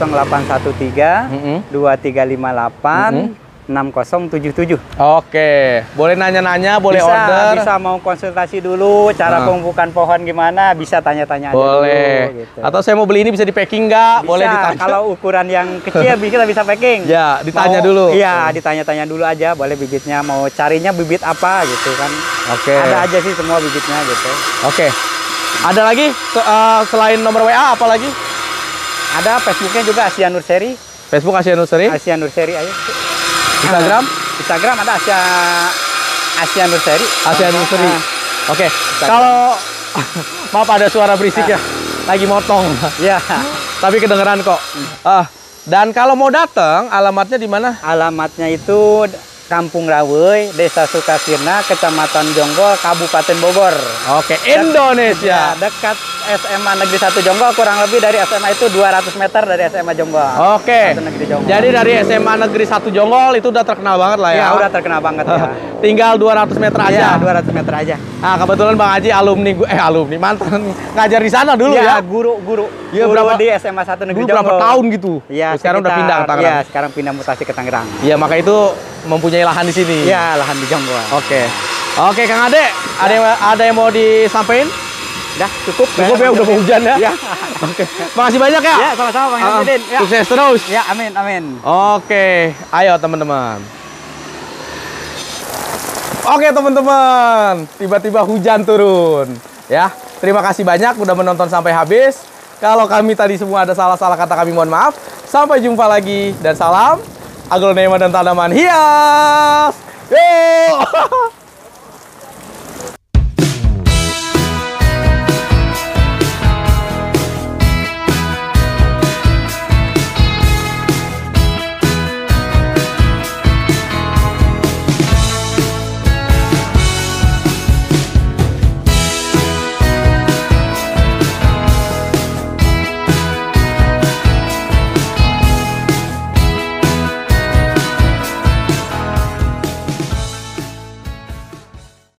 0813 2358 6077. Oke, boleh nanya-nanya, boleh bisa, order. bisa mau konsultasi dulu cara pemupukan pohon gimana, bisa tanya-tanya aja Boleh. dulu gitu. Atau saya mau beli ini bisa di packing nggak? Bisa, Boleh ditanya. kalau ukuran yang kecil bisa packing. Ya, ditanya Mau- dulu. Iya, ditanya-tanya dulu aja, boleh bibitnya mau carinya bibit apa gitu kan. Oke. Ada aja sih semua bibitnya gitu. Oke. Ada lagi selain nomor WA apa lagi? Ada Facebooknya juga Asia Nursery. Facebook Asia Nursery, Asia Nursery ayo. Instagram Instagram ada Asia Nursery. Asia Nursery. Ah, Oke. Kalau maaf ada suara berisik ya. Lagi motong. Iya. Tapi kedengeran kok. Dan kalau mau datang, alamatnya di mana? Alamatnya itu Kampung Rawei, Desa Sukasirna, Kecamatan Jonggol, Kabupaten Bogor. Oke, Indonesia. Ya, dekat SMA Negeri 1 Jonggol, kurang lebih dari SMA itu 200 meter dari SMA Jonggol. Oke. Satu Negeri Jonggol. Jadi dari SMA Negeri 1 Jonggol itu udah terkenal banget lah ya. Ya, udah terkenal banget ya. Tinggal 200 meter aja. Iya, 200 meter aja. Nah, kebetulan Bang Haji alumni mantan ngajar di sana dulu ya. Iya, guru. Iya, Guru berapa- di SMA 1 Negeri Dulu Jonggol. berapa tahun gitu? Iya, sekarang udah sekitar- pindah ke Tangerang. Iya, sekarang pindah mutasi ke Tangerang. Iya, maka itu mempunyai lahan di sini. Iya, lahan di Jonggol. Oke. Oke, Kang Ade, ada yang mau disampaikan? Udah cukup. Cukup ya, udah mau hujan ya. Iya. Oke. Makasih banyak ya. Ya, sama-sama Bang Hamidin. Ya. Sukses terus. Ya, amin. Oke, ayo teman-teman. Oke teman-teman, tiba-tiba hujan turun. Ya, terima kasih banyak udah menonton sampai habis. Kalau kami tadi semua ada salah-salah kata kami mohon maaf. Sampai jumpa lagi dan salam aglonema dan tanaman hias. Yo!